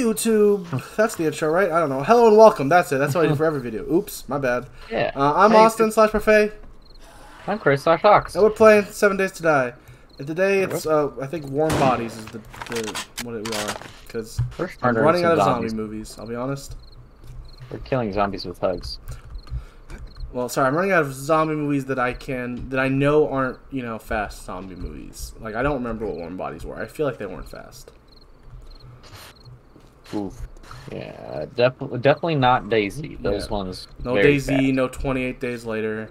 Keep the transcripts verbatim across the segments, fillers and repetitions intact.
YouTube. That's the intro, right? I don't know. Hello and welcome. That's it. That's what I do for every video. Oops, my bad. Yeah. Uh, I'm Hey, Austin slash Buffet, I'm Chris slash Hawks. and we're playing Seven Days to Die. And today it's, uh, I think Warm Bodies is the, the what we are, because I'm running out of zombie zombies. movies. I'll be honest. We're killing zombies with hugs. Well, sorry, I'm running out of zombie movies that I can that I know aren't you know fast zombie movies. Like I don't remember what Warm Bodies were. I feel like they weren't fast. Oof. Yeah, definitely, definitely not Daisy. Those Yeah. ones. No very Daisy, fast. no twenty-eight Days Later.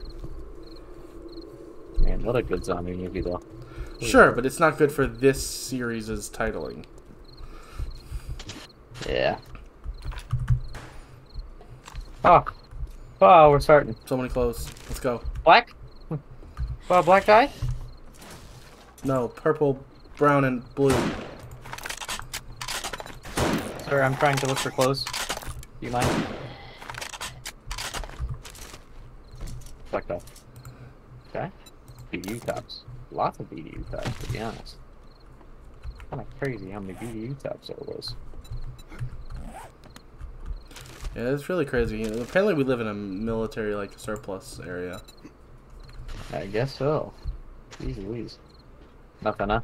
Man, what a good zombie movie though. Sure, but it's not good for this series' titling. Yeah. Oh. Oh, we're starting. So many clothes. Let's go. Black? Well, black guy? No, purple, brown, and blue. Sorry, I'm trying to look for clothes. Do you mind? Black guy. Okay. B D U tops. Lots of B D U tops, to be honest. Kind of crazy how many B D U tops there was. Yeah, it's really crazy. Apparently, we live in a military like surplus area. I guess so. Jeez Louise. Nothing, huh?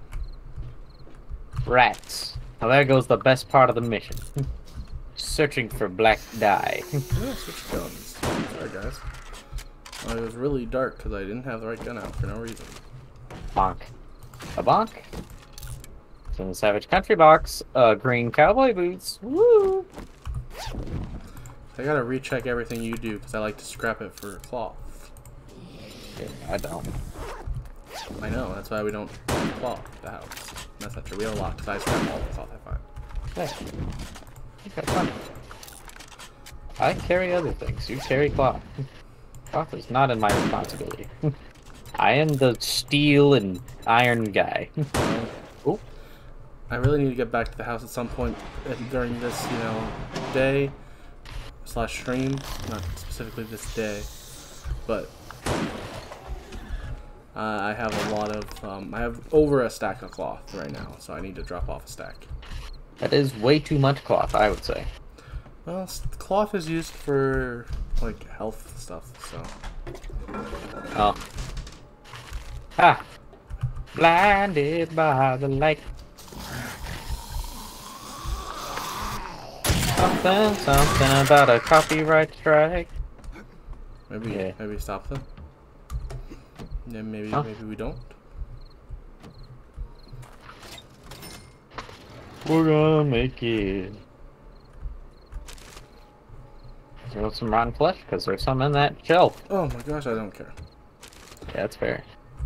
Rats. Now there goes the best part of the mission. Searching for black dye. Yeah, switch guns. Sorry, guys. Oh, it was really dark because I didn't have the right gun out for no reason. Bonk. A bonk. It's in the Savage Country box. Uh, green cowboy boots. Woo! I gotta recheck everything you do because I like to scrap it for cloth. Yeah, I don't. I know, that's why we don't have cloth at the house. That's not true. We have a lot because I scrap all the cloth I find. Yeah. Okay, fun. I carry other things. You carry cloth. Cloth is not in my responsibility. I am the steel and iron guy. Oh. I really need to get back to the house at some point during this, you know, day slash stream. Not specifically this day, but uh, I have a lot of. Um, I have over a stack of cloth right now, so I need to drop off a stack. That is way too much cloth, I would say. Well, s- cloth is used for like health stuff, so. Oh. Ah! Blinded by the light. Something, something about a copyright strike. Maybe, Yeah. maybe stop them. Yeah, maybe, Huh? maybe we don't. We're gonna make it. Throw some rotten flesh, because there's some in that shelf. Oh my gosh, I don't care. Yeah, that's fair.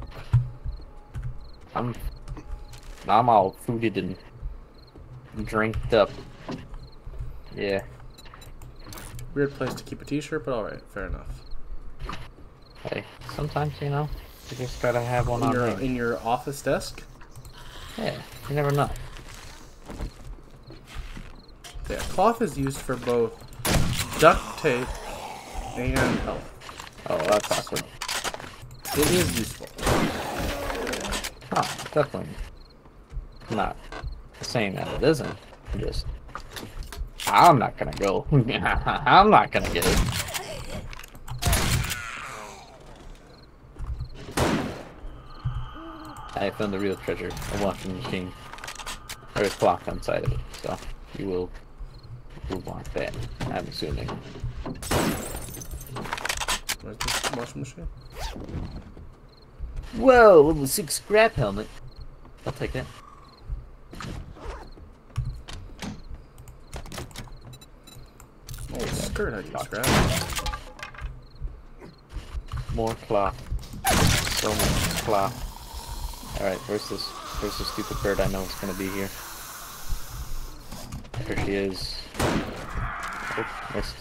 I'm, I'm all fooded and drinked up. Yeah. Weird place to keep a t-shirt, but alright, fair enough. Hey, sometimes, you know, you just gotta have one In on your, hand. in your office desk? Yeah, you never know. Yeah, cloth is used for both duct tape and health. Oh, that's awkward. It is useful. Oh, definitely not saying that it isn't. I'm just, I'm not gonna go. I'm not gonna get it. I found the real treasure, a washing machine. There's clock inside of it, so you will, you will want that, I'm assuming. Where's this washing machine? Whoa, level six scrap helmet. I'll take that. Oh, skirt I can scrap. More cloth. So much cloth. Alright, where's this where's this stupid bird I know is gonna be here? There she is. Oh, missed.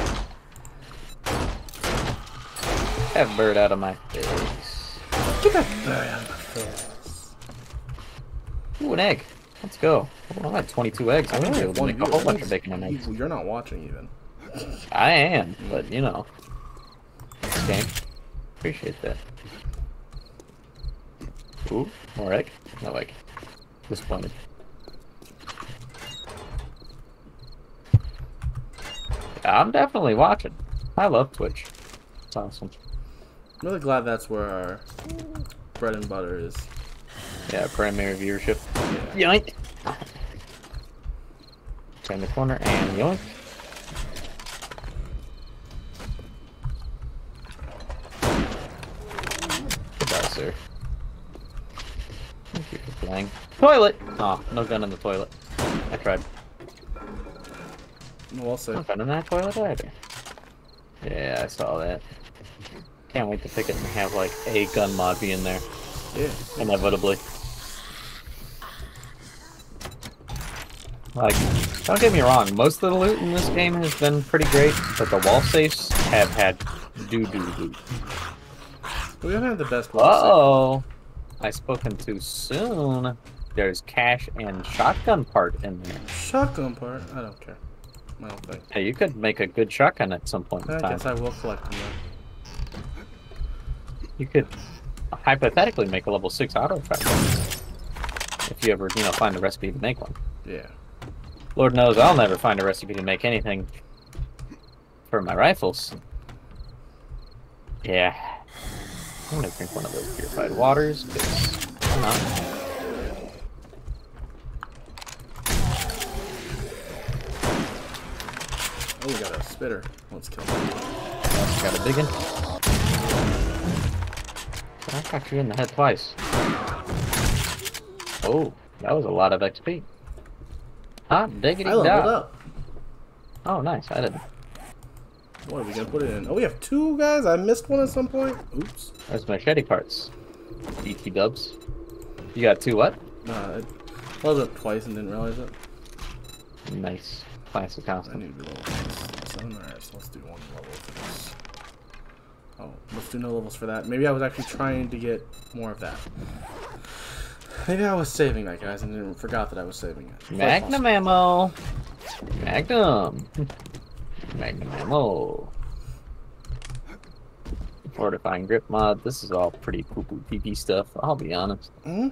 That bird out of my face. Get that bird out of my face. Ooh, an egg. Let's go. Oh, I had twenty-two eggs. I'm gonna be able to make a whole bunch of bacon and eggs. You're not watching even. I am, but you know. Okay. Appreciate that. Ooh, more egg? No egg. Disappointed. I'm definitely watching. I love Twitch. It's awesome. I'm really glad that's where our bread and butter is. Yeah, primary viewership. Yeah. Yoink! Turn the corner and yoink. Goodbye, sir. Thank you for playing. Toilet! Oh, no gun in the toilet. I tried. Well said. No gun in that toilet either. Yeah, I saw that. Can't wait to pick it and have like a gun mod be in there. Yeah. Inevitably. Like, don't get me wrong, most of the loot in this game has been pretty great, but the wall safes have had doo-doo loot. We haven't had the best wall Uh-oh! I spoken too soon. There's cash and shotgun part in there. safe. Shotgun part? I don't care. I don't think. Hey, you could make a good shotgun at some point in I time. guess I will collect them then. You could hypothetically make a level six auto shotgun. If you ever, you know, find a recipe to make one. Yeah. Lord knows I'll never find a recipe to make anything for my rifles. Yeah. I'm gonna drink one of those purified waters, because why not? Oh, we got a spitter. Let's kill him. Got a big one. I got you in the head twice. Oh, that was a lot of X P. Hot diggity I leveled dog. up. Oh, nice. I didn't. What are we gonna put it in? Oh, we have two guys. I missed one at some point. Oops. There's machete parts. E T dubs. You got two what? Uh, I leveled up twice and didn't realize it. Nice. Classic I constant. need to be level seven. Alright, so let's do one level for this. Oh, let's do no levels for that. Maybe I was actually trying to get more of that. Maybe I was saving that, guys, and then forgot that I was saving it. Magnum ammo. Magnum. Magnum ammo. Fortifying grip mod. This is all pretty poo-poo pee-pee stuff, I'll be honest. Hmm?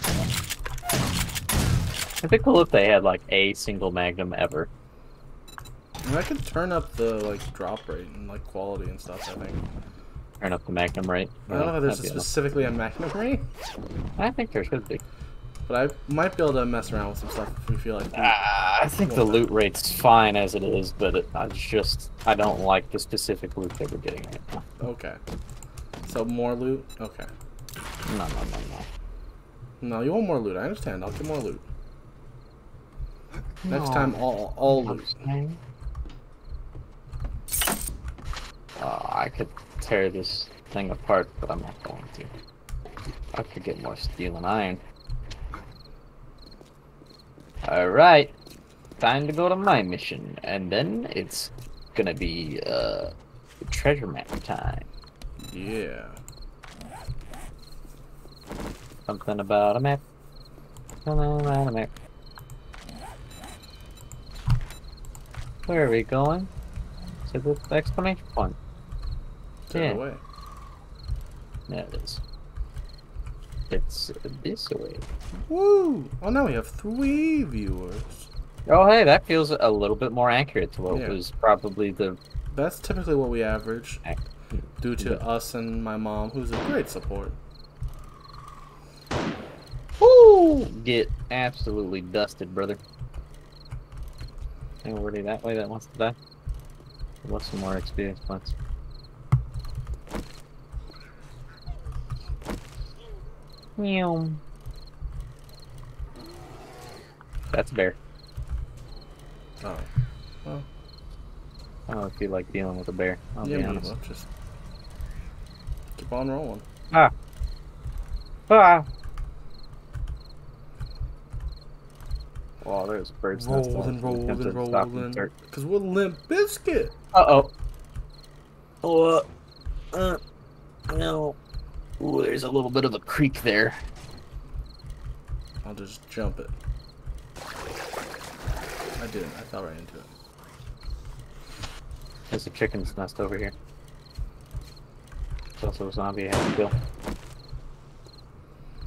It'd be cool if they had like a single Magnum ever. I mean, I could turn up the like drop rate and like quality and stuff. I think. Turn up the Magnum rate. I don't know if there's That'd be specifically a Magnum rate, enough. I think there should be. but I might be able to mess around with some stuff if we feel like. Uh, I think the loot rate's fine as it is, but it, I just I don't like the specific loot that we're getting right now. Okay. So more loot. Okay. No, no, no, no. No, you want more loot. I understand. I'll get more loot. Next No. time, all all loot. Uh, I could tear this thing apart, but I'm not going to. I could get more steel and iron. Alright. Time to go to my mission. And then it's gonna be uh, treasure map time. Yeah. Something about a map. Something about a map. Where are we going? To the exclamation point. Take Yeah. it away. There it is. It's this way. Woo! Oh, now we have three viewers. Oh, hey, that feels a little bit more accurate to what Yeah. was probably the. That's typically what we average, ac- due to us and my mom, who's a great support. Woo! Get absolutely dusted, brother. Anybody that way that wants to die? What's some more experience points? Meow. That's a bear. Oh. Well, I don't feel like dealing with a bear. I'll yeah, be me honest. either. Just keep on rolling. Ah. Ah. Wow, there's birds nest. Rolling, rolling, rolling. Because we're Limp Biscuit. Uh oh. Oh. Uh. No. Ooh, there's a little bit of a creek there. I'll just jump it. I didn't. I fell right into it. There's a chicken's nest over here. There's also a zombie I have to kill.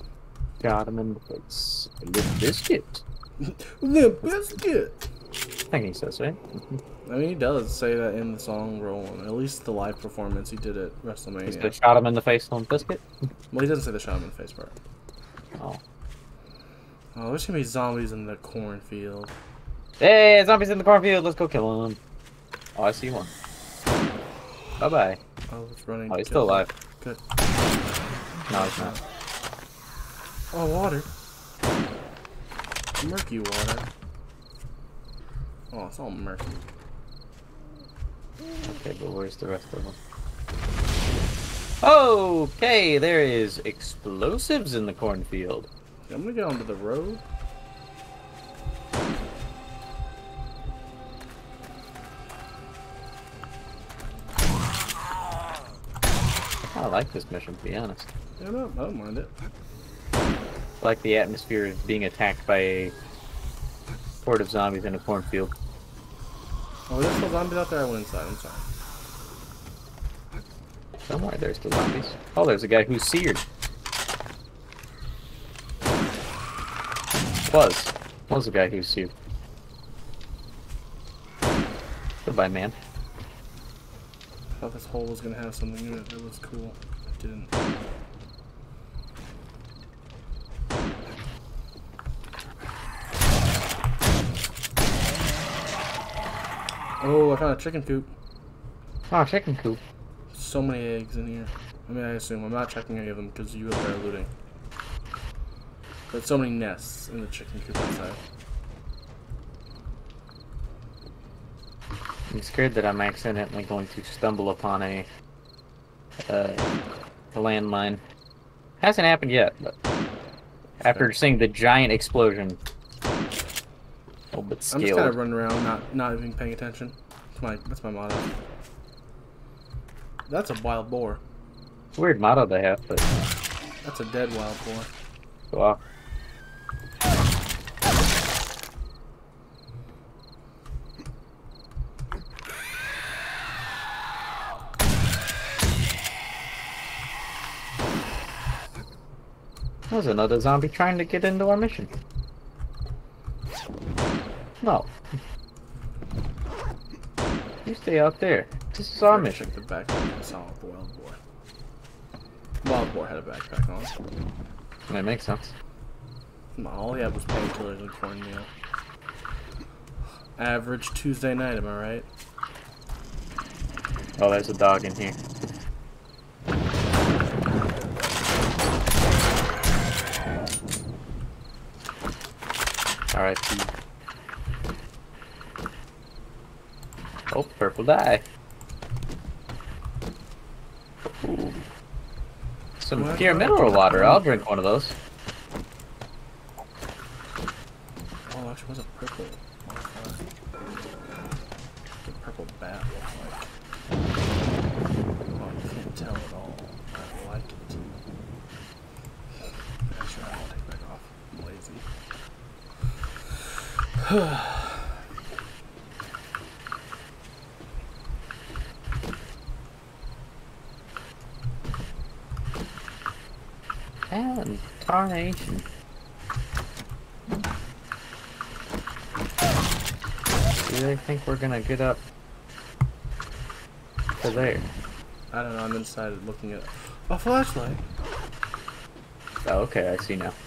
Got him in the face. A little biscuit. Limp Biscuit. think he says, right? I mean, he does say that in the song Rollin'. At least the live performance he did at He WrestleMania. shot him in the face on Biscuit. Well, he doesn't say the shot him in the face part. Oh. Oh, there's gonna be zombies in the cornfield. Hey, zombies in the cornfield. Let's go kill them. Oh, I see one. Bye bye. Oh, it's running. Oh, he's still alive. Good. No, he's not. Oh, water. Murky water. Oh, it's all murky. Okay, but where's the rest of them? Okay, there is explosives in the cornfield. I'm gonna get onto the road. I like this mission, to be honest. Yeah, no, I don't mind it. I like the atmosphere of being attacked by a horde of zombies in a cornfield. Oh, there's still zombies out there. I went inside. I'm sorry. Don't worry, there's the zombies. Oh, there's a guy who's seared. Was. Was a guy who's seared. Goodbye, man. I thought this hole was gonna have something in it that was cool. It didn't. Oh, I found a chicken coop. Oh, chicken coop. So many eggs in here. I mean, I assume. I'm not checking any of them because you are looting. But so many nests in the chicken coop inside. I'm scared that I'm accidentally going to stumble upon a, uh, a landmine. Hasn't happened yet, but after seeing the giant explosion, a little bit I'm just scaled. kind of running around, not not even paying attention. That's my that's my motto. That's a wild boar. Weird motto they have, but That's a dead wild boar. wow. There's another zombie trying to get into our mission. No. You stay out there. This is our mission. Check the backpack. I saw the wild boar. Wild boar had a backpack on. That makes sense. No, all he had was painkillers and cornmeal. Average Tuesday night, am I right? Oh, there's a dog in here. Alright. Oh, purple dye. Ooh. Some What? pure mineral water. I'll drink one of those. Oh, actually, was a purple. The purple bat looks like. Oh, you can't tell at all. I like it. Actually, I'll take it back off. I'm lazy. And tarnation. Do they think we're gonna get up to there? I don't know, I'm inside looking at a flashlight. Oh, okay, I see now.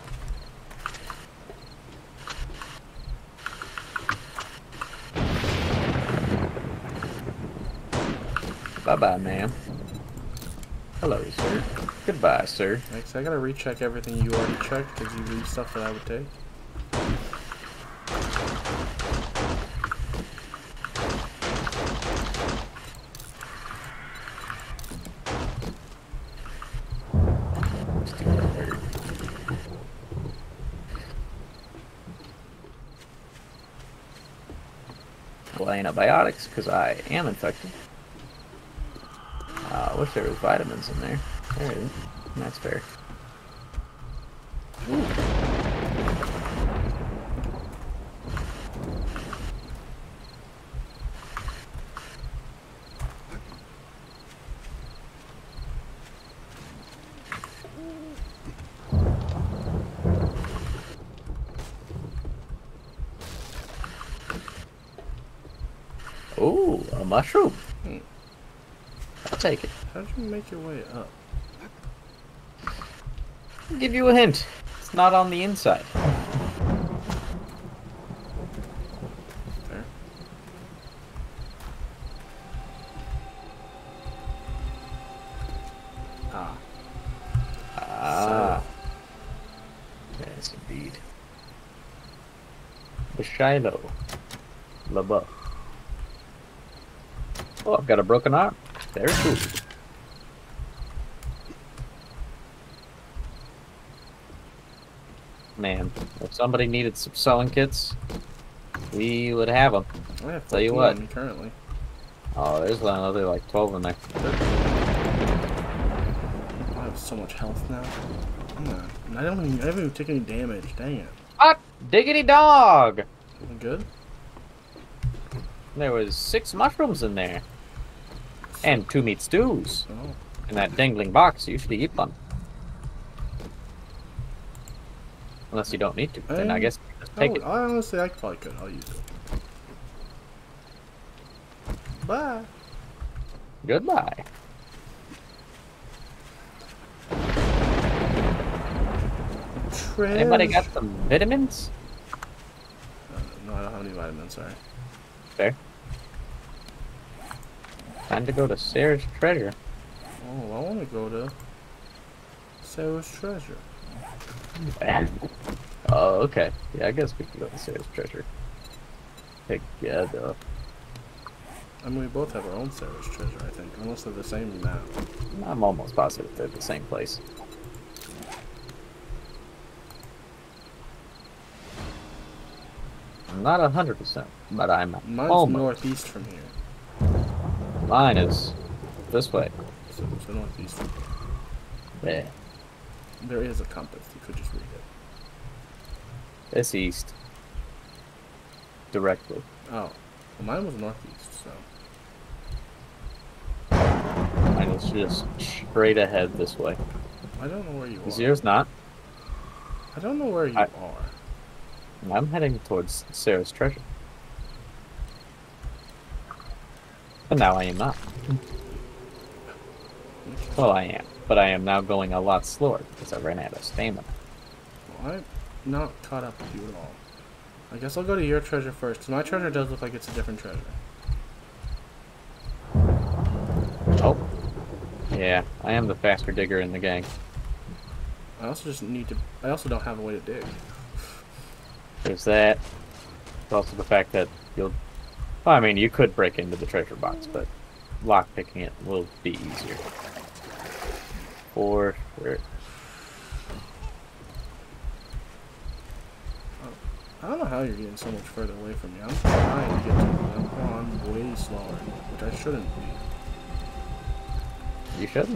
Bye-bye, ma'am. Hello, sir. Goodbye, sir. Next, I gotta recheck everything you already checked because you leave stuff that I would take. Stupid bird. Well, antibiotics, because I am infected. Uh, I wish there was vitamins in there. There is. That's fair. Ooh. Ooh, a mushroom. Hmm. I'll take it. How'd you make your way up? I'll give you a hint. It's not on the inside. There. Ah. Ah. Yes, indeed. The Shiloh. LaBeouf. Oh, I've got a broken arm. Very cool. Man, if somebody needed some sewing kits, we would have them. I have Tell you fourteen what. on me currently. Oh, there's another like twelve in there. I have so much health now. Come on. I don't even, I haven't even taken any damage. Dang it. Hot diggity dog! I'm good? There was six mushrooms in there. And two meat stews. Oh. In that dangling box, you should eat one. Unless you don't need to, then I Um, guess just take oh, it. I honestly, I probably could. I'll use it. Bye. Goodbye. Treasure. Anybody got some vitamins? Uh, no, I don't have any vitamins, sorry. Fair. Time to go to Sarah's treasure. Oh, I want to go to Sarah's treasure. Oh, okay. Yeah, I guess we can go to Sarah's treasure. Together. I mean, we both have our own Sarah's treasure, I think. Unless they're the same map. I'm almost positive they're the same place. I'm not a hundred percent, but I'm Mine's almost. northeast from here. Mine is this way. So, so northeast from here. There. There is a compass. You could just read it. It's east. Directly. Oh. Well, mine was northeast, so. Mine is just straight ahead this way. I don't know where you Is are. yours not? I don't know where you I- are. I'm heading towards Sarah's treasure. But now I am not. Well, I am. But I am now going a lot slower because I ran out of stamina. Well, I'm not caught up with you at all. I guess I'll go to your treasure first, 'cause my treasure does look like it's a different treasure. Oh. Yeah, I am the faster digger in the gang. I also just need to. I also don't have a way to dig. There's that. There's also the fact that you'll... Well, I mean, you could break into the treasure box, but lockpicking it will be easier. For sure. I don't know how you're getting so much further away from me. I'm trying to get to you, but I'm, I'm way slower, which I shouldn't be. You shouldn't.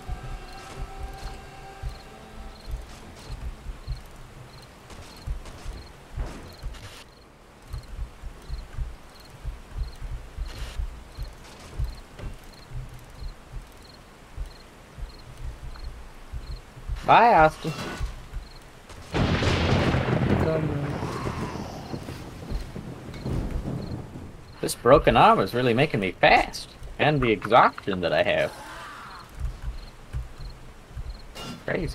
Bye, Austin. Come This broken arm is really making me fast. And the exhaustion that I have. Crazy.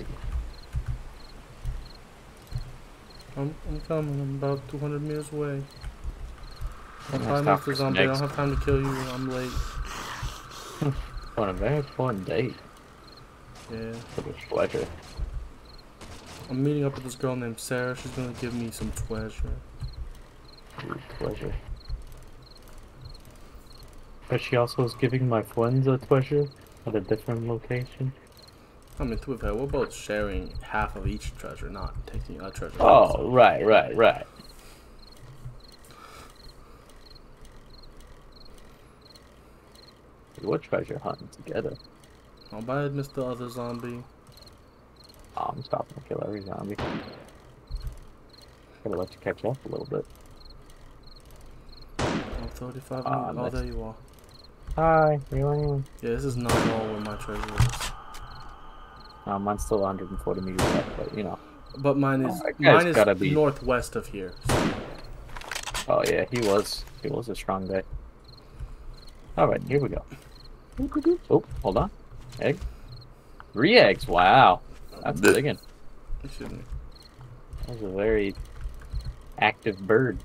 I'm, I'm coming. I'm about two hundred meters away. I'm Let's five talk minutes for to some zombie. I don't eggs. have time to kill you. I'm late. On a very important date. Yeah. For the pleasure. I'm meeting up with this girl named Sarah. She's gonna give me some treasure. Ooh, pleasure. But she also is giving my friends a treasure at a different location. I mean, to be fair, we're both sharing half of each treasure, not taking a treasure. Oh, right, right, right. We're treasure hunting together. I'll buy it, Mister Other Zombie. Oh, I'm stopping to kill every zombie. Gotta let you catch up a little bit. I'm thirty-five Ah, minutes. Oh, nice. there you are. Hi, you Yeah, this is not all where my treasure is. No, mine's still one hundred forty meters up, but you know. But mine is Oh, that guy's mine is gotta be- northwest of here. So Oh yeah, he was. He was a strong guy. Alright, here we go. Oh, hold on. Egg. Three eggs, wow. That's The- big one. Excuse me. That was a very active bird.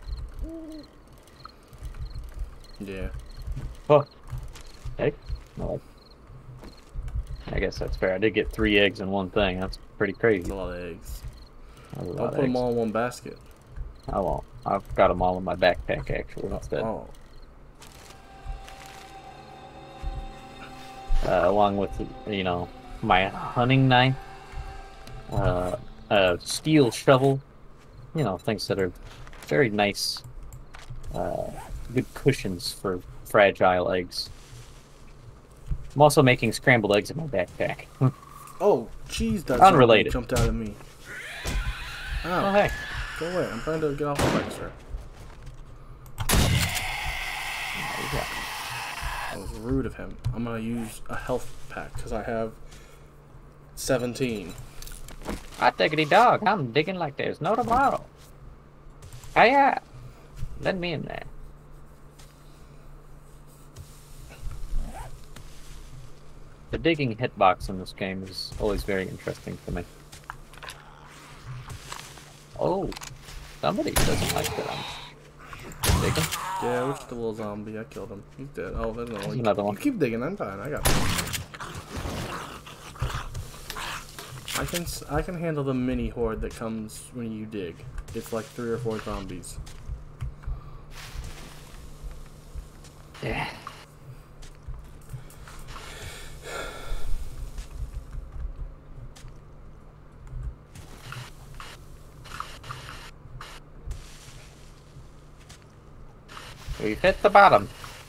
Yeah. Oh. Egg? No. I guess that's fair. I did get three eggs in one thing. That's pretty That's crazy. a lot of eggs. That was a Don't lot put of them eggs. all in one basket. I won't. I've got them all in my backpack, actually, instead. Oh. Uh, along with, you know, my hunting knife, uh, a steel shovel, you know, things that are very nice, uh, good cushions for fragile eggs. I'm also making scrambled eggs in my backpack. Oh, jeez, that Unrelated. jumped out at me. Oh, Ow. hey. Go away. I'm trying to get off the bike, sir. That was rude of him. I'm gonna use a health pack because I have seventeen. Hot diggity dog, I'm digging like there's no tomorrow. Hey, yeah. Let me in there. The digging hitbox in this game is always very interesting to me. Oh, somebody doesn't like that I'm digging. Yeah, which the little zombie? I killed him. He's dead. Oh, there's another one. another one. You keep digging. I'm fine. I got it. I can s- I can handle the mini horde that comes when you dig. It's like three or four zombies. Yeah. We've hit the bottom.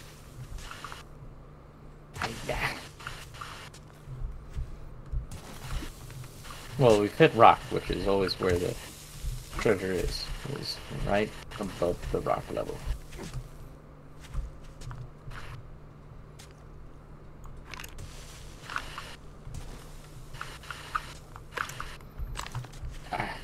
Yeah. Well, we've hit rock, which is always where the treasure is. Is right above the rock level. Ah.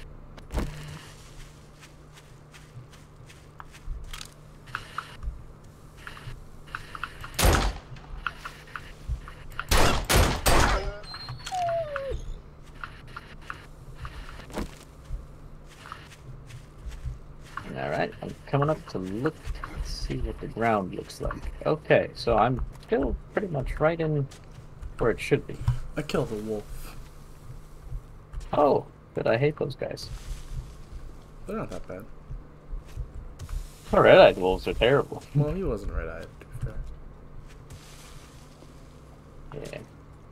Alright, I'm coming up to look, see what the ground looks like. Okay, so I'm still pretty much right in where it should be. I killed a wolf. Oh, but I hate those guys. They're not that bad. The red-eyed wolves are terrible. Well, he wasn't red-eyed, to be fair. Yeah.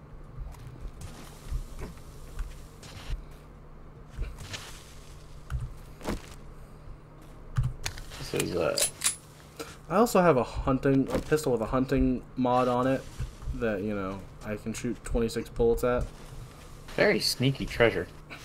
This is, uh... I also have a hunting a pistol with a hunting mod on it that, you know, I can shoot twenty-six bullets at. very sneaky treasure.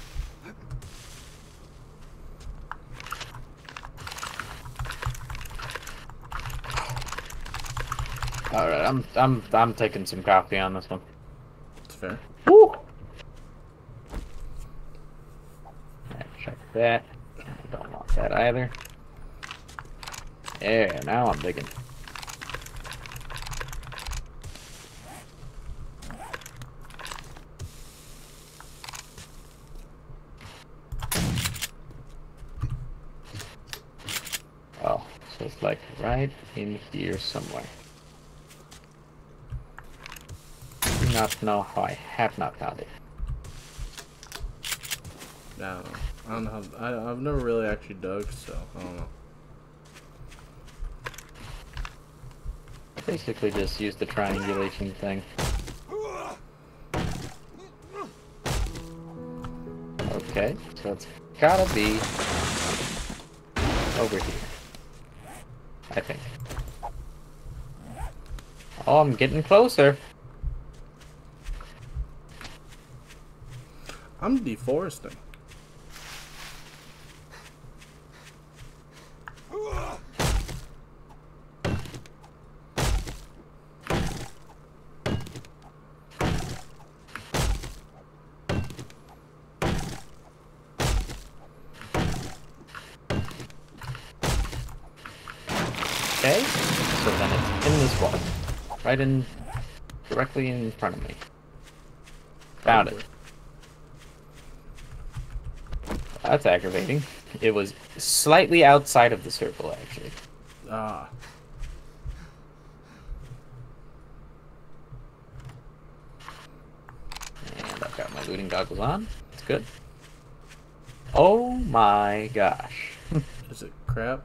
Alright, I'm I'm I'm taking some coffee on this one. It's fair. Woo! Right, check that. I don't want that either. Yeah, now I'm digging. Oh, so it's like right in here somewhere. Do not know how I have not found it. I don't know. I don't know how, I, I've never really actually dug, so I don't know. Basically just use the triangulation thing. Okay, so it's gotta be over here. I think. Oh, I'm getting closer. I'm deforesting. Okay, so then it's in this wall. Right in, directly in front of me. Found it. That's aggravating. It was slightly outside of the circle, actually. Ah. And I've got my looting goggles on. It's good. Oh my gosh. Is it crap?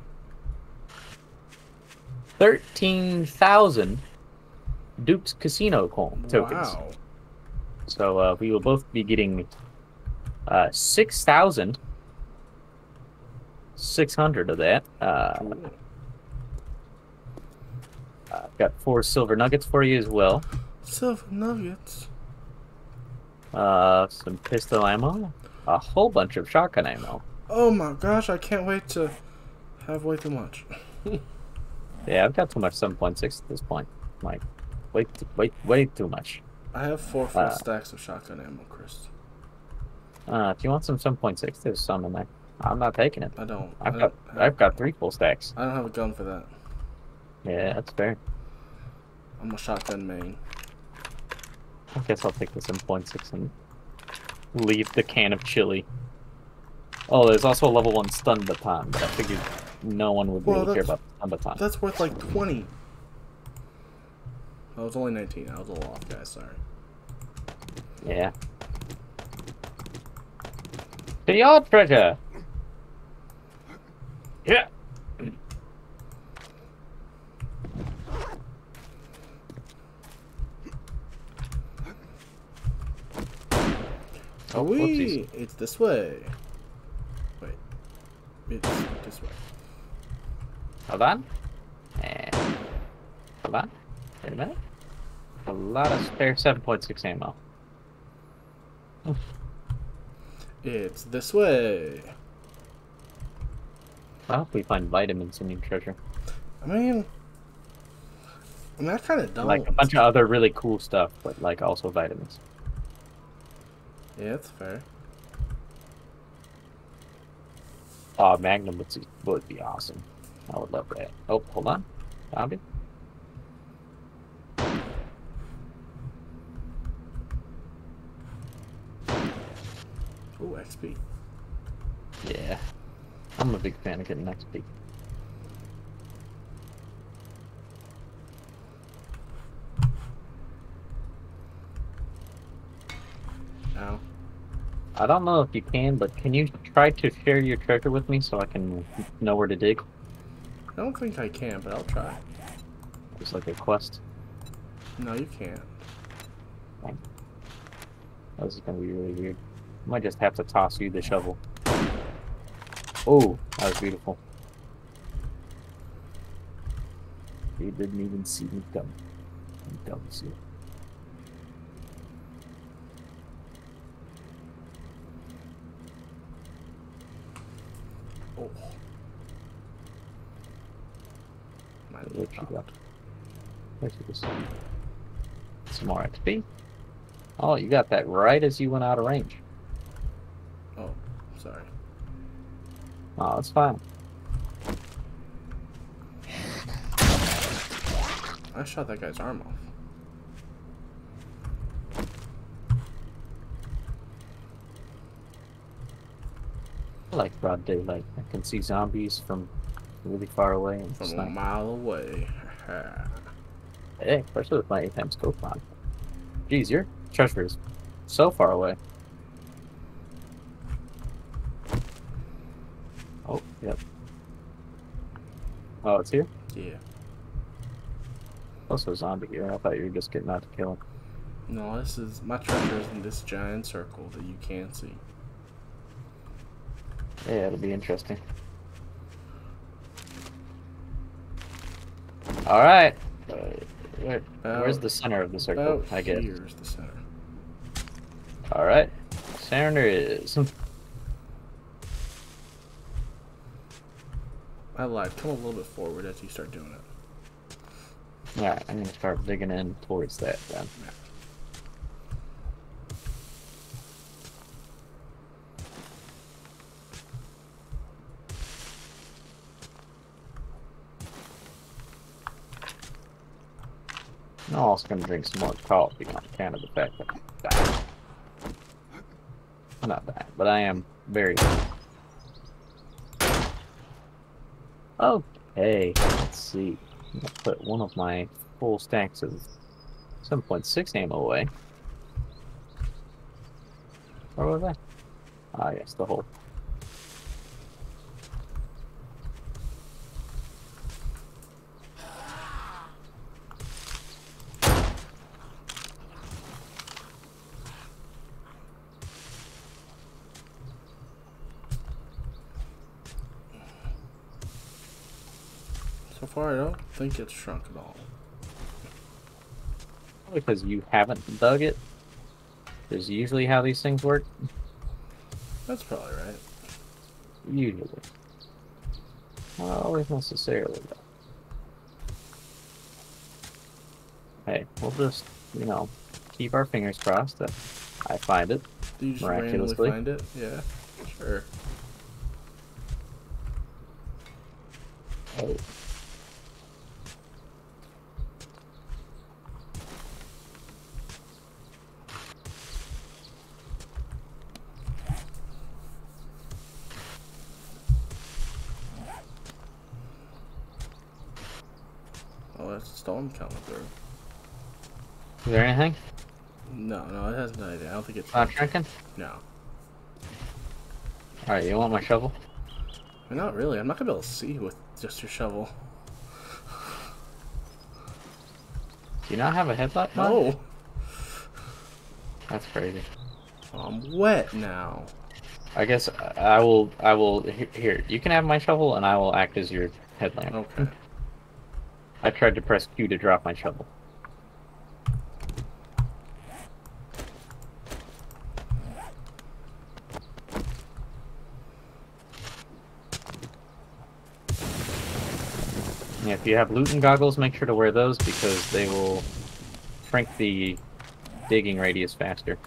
thirteen thousand Duke's Casino coin tokens. Wow. So uh, we will both be getting uh, six thousand six hundred of that. Uh, Cool. I've got four silver nuggets for you as well. Silver nuggets. Uh, some pistol ammo. A whole bunch of shotgun ammo. Oh my gosh, I can't wait to have way too much. Yeah, I've got too much seven point six at this point. Like, wait, wait, way too much. I have four full Uh, stacks of shotgun ammo, Chris. Uh, if you want some seven point six, there's some in there. I'm not taking it. I don't. I've I got, don't have, I've got three full stacks. I don't have a gun for that. Yeah, that's fair. I'm a shotgun main. I guess I'll take the seven point six and leave the can of chili. Oh, there's also a level one stun baton, but I figured no one would Well, really care that's- about the stun baton. That's worth like twenty. I was only nineteen. I was a little off, guys. Sorry. Yeah. To your treasure! Yeah! Oh, whoopsies. we. It's this way. Wait. It's this way. Hold on. And hold on. Wait a minute. A lot of spare seven point six ammo. It's this way. I hope we find vitamins in your treasure. I mean, I mean, I kind of don't. Like a bunch of other really cool stuff, but like also vitamins. Yeah, that's fair. Oh, Magnum would, would be awesome. I would love that. Oh, hold on. Found it. Ooh, X P. Yeah. I'm a big fan of getting X P. Ow. I don't know if you can, but can you try to share your treasure with me so I can know where to dig? I don't think I can, but I'll try. Just like a quest. No, you can't. This is gonna be really weird. I might just have to toss you the shovel. Oh, that was beautiful. He didn't even see me come. He don't see it. Oh. My Where'd little she top. go? There she is. Some more X P. Oh, you got that right as you went out of range. Oh, sorry. Oh, that's fine. I shot that guy's arm off. I like broad daylight. I can see zombies from really far away and From a snipe. mile away. Hey, especially with my eight times scope on. Jeez, your treasure is so far away. Oh, yep. Oh, it's here? Yeah. Also a zombie here. I thought you were just getting out to kill him. No, this is my treasure is in this giant circle that you can't see. Yeah, it'll be interesting. Alright. Uh, where, where's the center of the circle, About I guess? here's the center. Alright. Center is. I lied. Come a little bit forward as you start doing it. Alright, I'm gonna start digging in towards that then. I'm also gonna drink some more coffee on account of the fact that I'm dying. I'm not dying, but I am very. Okay, let's see. I'm gonna put one of my full stacks of seven point six ammo away. Where was I? Ah, yes, the hole. So far, I don't think it's shrunk at all. Because you haven't dug it. Is usually how these things work. That's probably right. Usually. Not always necessarily, though. Hey, we'll just, you know, keep our fingers crossed that I find it. Do you just randomly Miraculously. find it? Yeah, sure. Oh. Oh, that's a storm coming through. Is there anything? No, no, it has no idea. I don't think it's. Not drinking? No. Alright, you want my shovel? I mean, not really. I'm not gonna be able to see with just your shovel. Do you not have a headlight? Mark? No. That's crazy. Oh, I'm wet now. I guess I will, I will, he- here, you can have my shovel and I will act as your headlamp. Okay. I tried to press Q to drop my shovel. Yeah, if you have looting goggles, make sure to wear those because they will shrink the digging radius faster.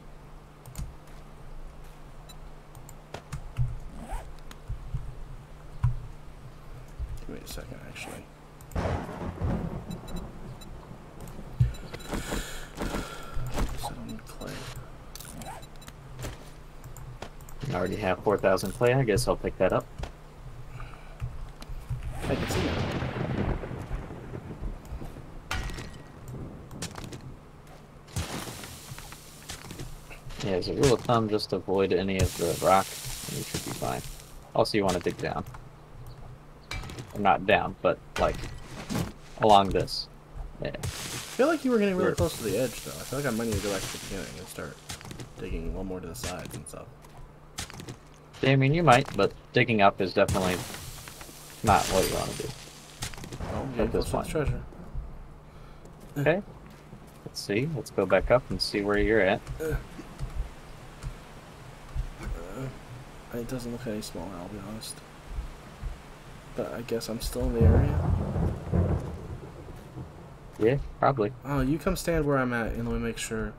Give me a second, actually. Some clay. I already have four thousand clay. I guess I'll pick that up. I can see that. Yeah, as a rule of thumb, just avoid any of the rock and you should be fine. Also, you want to dig down. Or not down, but like along this. Yeah. I feel like you were getting really Where- close to the edge, though. I feel like I might need to go back to the beginning and start digging a little more to the sides and stuff. I mean, you might, but digging up is definitely not what you want to do. Oh, I'm At getting this close to the point. treasure. Okay. Let's see. Let's go back up and see where you're at. Uh, it doesn't look any smaller, I'll be honest. But I guess I'm still in the area. Yeah, probably. Oh, you come stand where I'm at and let me make sure.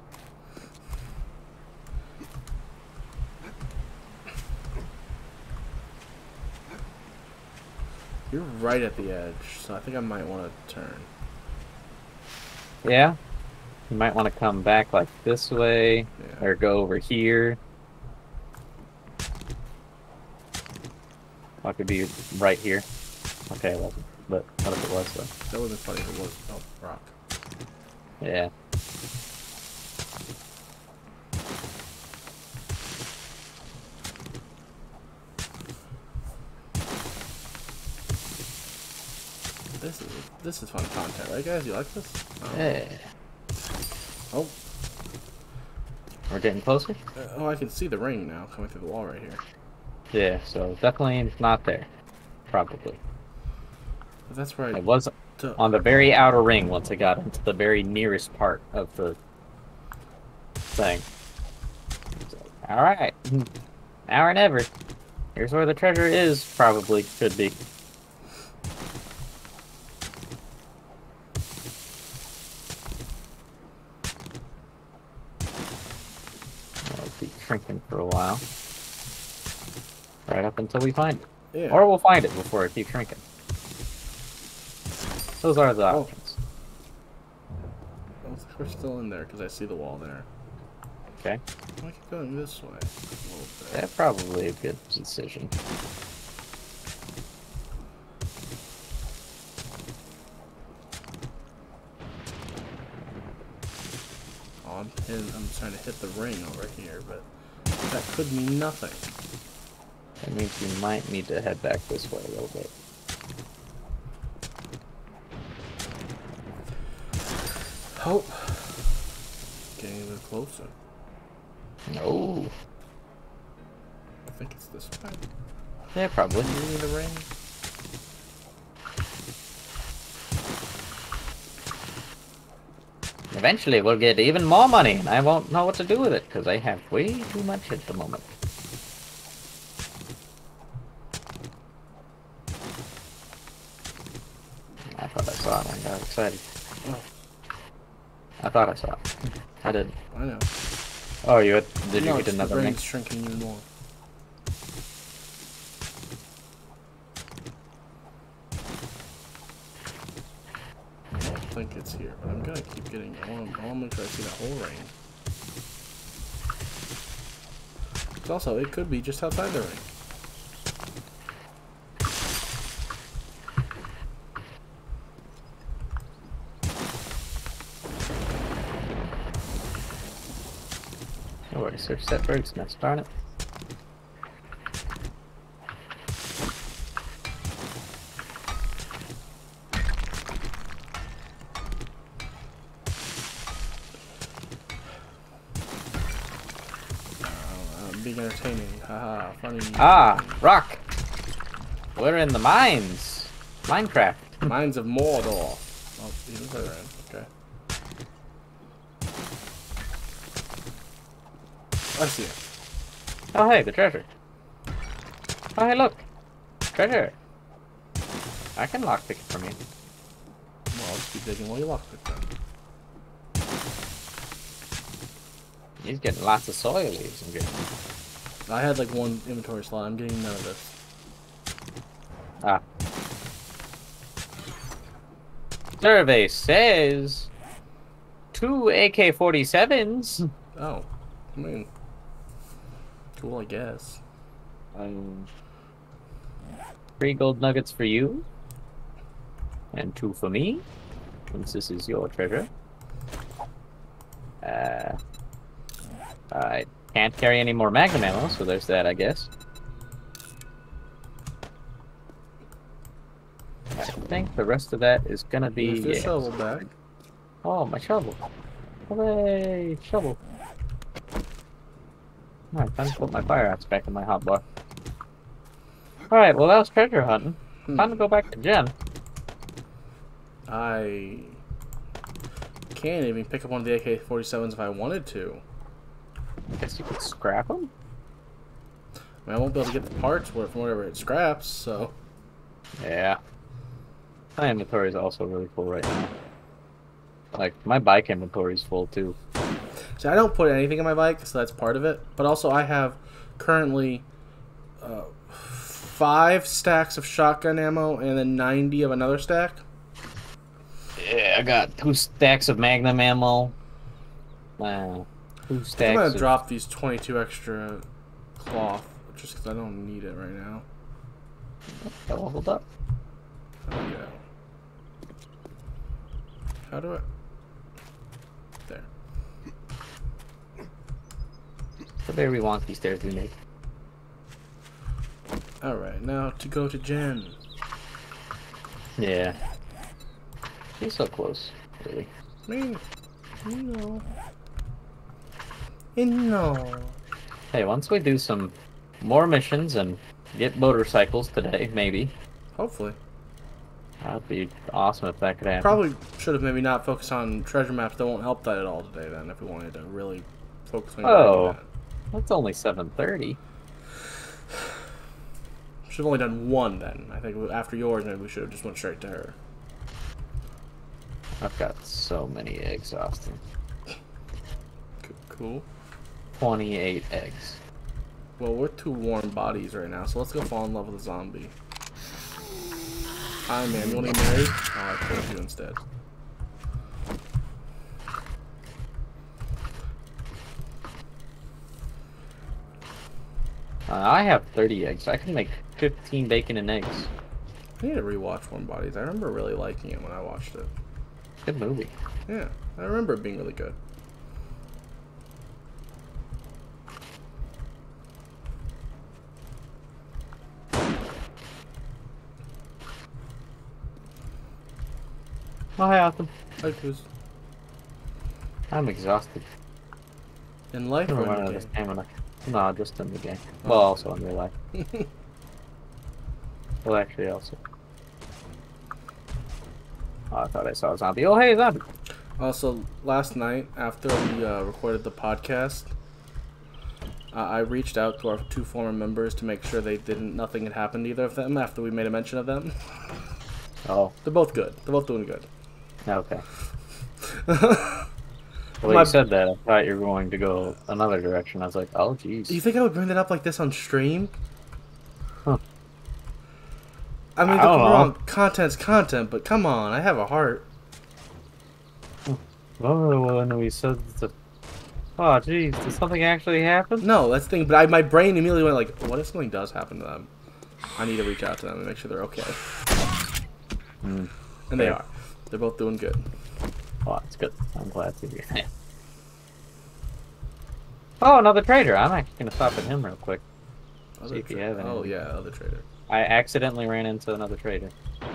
You're right at the edge, so I think I might want to turn. Yeah. You might want to come back like this way, Yeah. or go over here. I could be right here. Okay, it wasn't. But what if it was though? That would have been funny if it was oh, rock. Yeah. This is this is fun content, right, guys? You like this? Oh. Yeah. Oh, We're getting closer? uh, oh, I can see the ring now coming through the wall right here. Yeah, so definitely not there. Probably. But that's where I. It was d- on the very outer ring once I got into the very nearest part of the thing. So, alright. Now or never. Here's where the treasure is, probably, should be. I'll keep shrinking for a while. Right up until we find it. Yeah. Or we'll find it before it keeps shrinking. Those are the Oh. options. we're still in there because I see the wall there. Okay. I keep going this way a little bit. That's probably a good decision. Oh, I'm, hitting, I'm trying to hit the ring over here, but that could mean nothing. That means you might need to head back this way a little bit. Hope. Getting a little closer. No. I think it's this way. Yeah, probably. Maybe the ring. Eventually we'll get even more money, and I won't know what to do with it, because I have way too much at the moment. I thought I saw it, I got excited. Oh, I thought I saw it. I didn't. I know. Oh, you had, did no, you it's get another the ring? ring's shrinking even more. I don't think it's here, but I'm gonna keep getting. I want to make sure I see that whole ring. Because also, it could be just outside the ring. Oh, I searched that bird's nest, darn it. Uh, being entertaining. Haha, funny. Ah, rock! We're in the mines! Minecraft. Mines of Mordor. Oh, even further in. Okay. I see it. Oh, hey, the treasure. Oh, hey, look. Treasure. I can lockpick it from you. Well, I'll just keep digging while you lock it then. He's getting lots of soil leaves. I'm getting. I had like one inventory slot. I'm getting none of this. Ah. Survey says two A K forty-sevens. Oh, I mean, cool, I guess. Um, three gold nuggets for you, and two for me, since this is your treasure. Uh, I can't carry any more magnum ammo, so there's that, I guess. I think the rest of that is gonna be. There's the yeah. shovel back. Oh, my shovel! Hooray! Shovel! Alright, time to put my fire axe back in my hotbar. Alright, well that was treasure hunting. Hmm. Time to go back to Jen. I can't even pick up one of the A K forty-sevens if I wanted to. I guess you could scrap them? I mean, I won't be able to get the parts from whatever it scraps, so. Yeah. My inventory is also really full right now. Like, my bike inventory is full too. See, I don't put anything in my bike, so that's part of it. But also, I have currently uh, five stacks of shotgun ammo and then ninety of another stack. Yeah, I got two stacks of magnum ammo. Wow. Two stacks I'm gonna of... drop these twenty-two extra cloth just because I don't need it right now. That leveled up. Oh, yeah. How do I? There. The very wonky stairs we made. Alright, now to go to Jen. Yeah. She's so close, really. I mean, you know. You know. Hey, once we do some more missions and get motorcycles today, maybe. Hopefully. That'd be awesome if that could happen. Probably should have maybe not focused on treasure maps that won't help that at all today then, if we wanted to really focus on Oh. that. That's only seven thirty. Should have only done one then. I think after yours, maybe we should have just went straight to her. I've got so many eggs, Austin. Cool. twenty-eight eggs. Well, we're two warm bodies right now, so let's go fall in love with a zombie. Hi, man. You want to get married? Oh, I told you instead. Uh, I have thirty eggs. I can make fifteen bacon and eggs. I need to rewatch Warm Bodies. I remember really liking it when I watched it. Good movie. Yeah, I remember it being really good. Oh, hi, Arthur. Hi, Cruz. I'm exhausted. In life I or don't in run out the of game? stamina. No, just in the game. Oh. Well, also in real life. Well, actually, also. Oh, I thought I saw a zombie. Oh, hey, zombie! Also, last night, after we uh, recorded the podcast, uh, I reached out to our two former members to make sure they didn't, nothing had happened to either of them after we made a mention of them. Oh, They're both good. They're both doing good. okay. Well, My- you said that. I thought you were going to go another direction. I was like, oh, jeez. Do you think I would bring that up like this on stream? Huh. I mean, I don't get don't me know. wrong, content's content, but come on, I have a heart. Oh, when we said the... Oh, jeez, did something actually happen? No, that's the thing, but I, my brain immediately went like, what if something does happen to them? I need to reach out to them and make sure they're okay. Hmm. And they Okay. are. They're both doing good. Oh, that's good. I'm glad to hear that. Oh, another trader. I'm actually going to stop at him real quick. Other See if you tra- have any. Oh, yeah, other trader. I accidentally ran into another trader.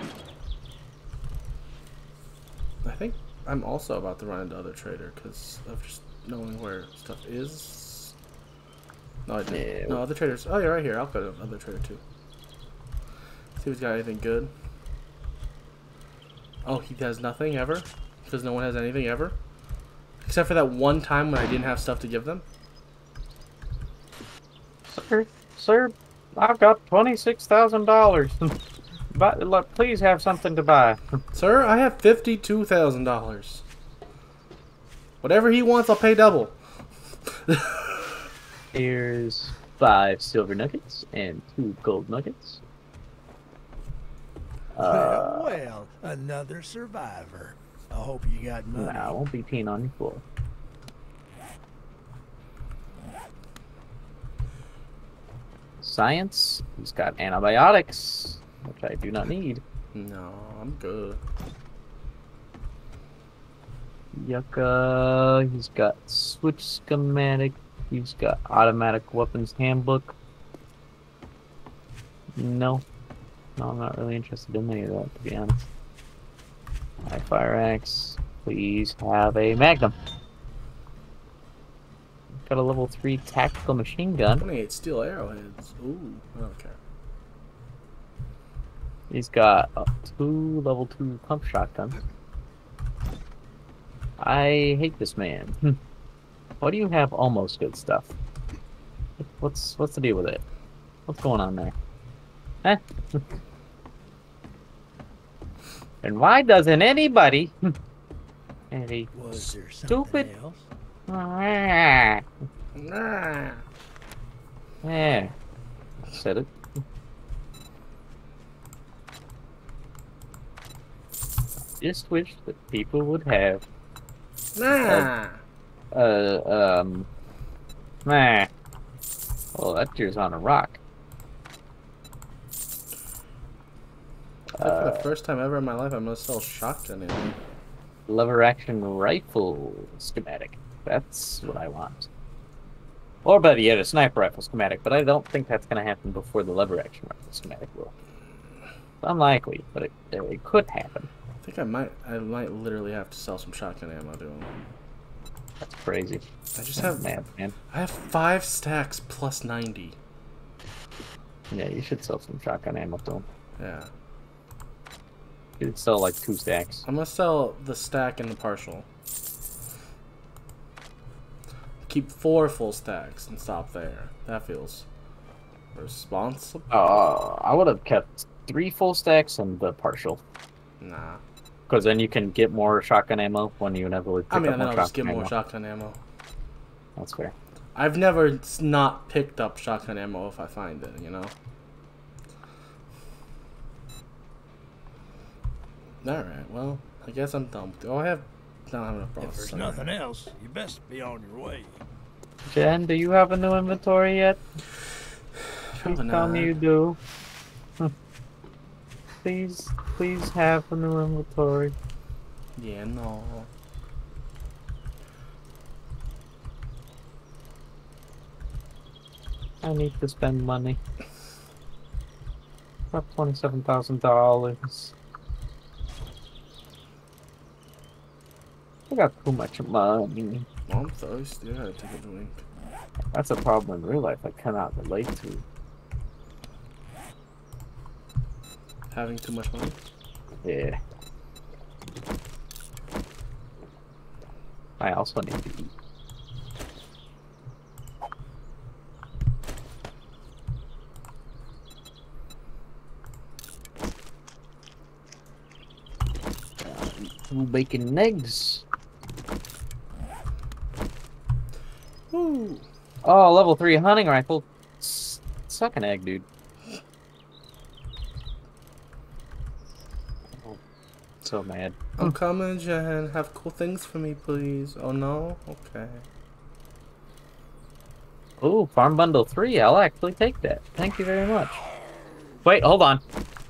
I think I'm also about to run into other trader because of just knowing where stuff is. No, I didn't. Yeah. No, other traders. Oh, you're right here. I'll go to other trader too. See if he's got anything good. Oh, he has nothing ever? Because no one has anything ever? Except for that one time when I didn't have stuff to give them? Sir, sir, I've got twenty-six thousand dollars. But look, please have something to buy. Sir, I have fifty-two thousand dollars. Whatever he wants, I'll pay double. Here's five silver nuggets and two gold nuggets. Uh, well, well, another survivor. I hope you got money. nah, I won't be peeing on your floor. Science. He's got antibiotics, which I do not need. No, I'm good. Yucca. He's got switch schematic. He's got automatic weapons handbook. No. No, I'm not really interested in any of that, to be honest. High fire axe. Please have a magnum. Got a level three tactical machine gun. twenty-eight steel arrowheads. Ooh, I don't care. He's got uh, two level two pump shotguns. I hate this man. Why do you have almost good stuff? What's what's the deal with it? What's going on there? Huh? And why doesn't anybody? Any Was there stupid? something else? Ah, Nah. yeah, said it. Just wish that people would have Nah. uh um nah. Well, that deer's on a rock. I think for the first time ever in my life, I'm gonna sell shotgun ammo. Lever action rifle schematic. That's what I want. Or better yet, a sniper rifle schematic, but I don't think that's going to happen before the lever action rifle schematic will. It's unlikely, but it, it could happen. I think I might, I might literally have to sell some shotgun ammo to him. That's crazy. I just have, Mad, man. I have five stacks plus ninety. Yeah, you should sell some shotgun ammo to him. Yeah. You could sell like two stacks. I'm gonna sell the stack and the partial. Keep four full stacks and stop there. That feels responsible. Uh, I would have kept three full stacks and the partial. Nah. Because then you can get more shotgun ammo when you inevitably pick I mean, up then more I'll just get shotgun more ammo. shotgun ammo. That's fair. I've never s- not picked up shotgun ammo if I find it, you know? Alright, well, I guess I'm done. Oh, I have... I don't have enough If bronze. there's Sorry. nothing else, you best be on your way. Jen, do you have a new inventory yet? Please tell me you do. Please, please have a new inventory. Yeah, no. I need to spend money. About twenty-seven thousand dollars. I got too much money. Well, I'm thirsty. I gotta take a drink. That's a problem in real life I cannot relate to. Having too much money? Yeah. I also need to eat. Two bacon and eggs. Woo! Oh, level three hunting rifle. S suck an egg, dude. Oh, so mad. I'm coming, Jen. Have cool things for me, please. Oh no? Okay. Oh, farm bundle three. I'll actually take that. Thank you very much. Wait, hold on.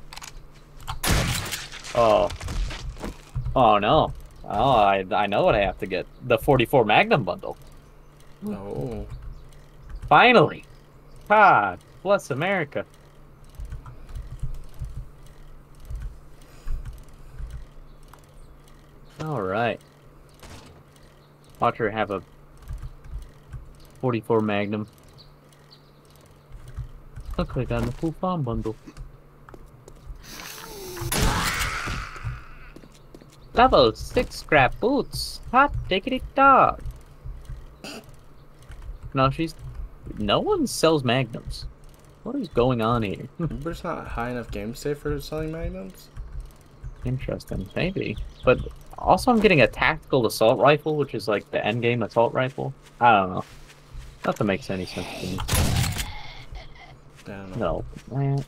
Oh. Oh no. Oh, I I know what I have to get. The forty-four Magnum bundle. No. Finally. God bless America. All right. Watch her have a forty-four Magnum. Look, I got a full farm bundle. Level six scrap boots. Hot diggity dog. No, she's. No one sells magnums. What is going on here? But it's not high enough game save for selling magnums? Interesting, maybe. But also, I'm getting a tactical assault rifle, which is like the end game assault rifle. I don't know. Nothing makes any sense to me. I don't know. No. Man.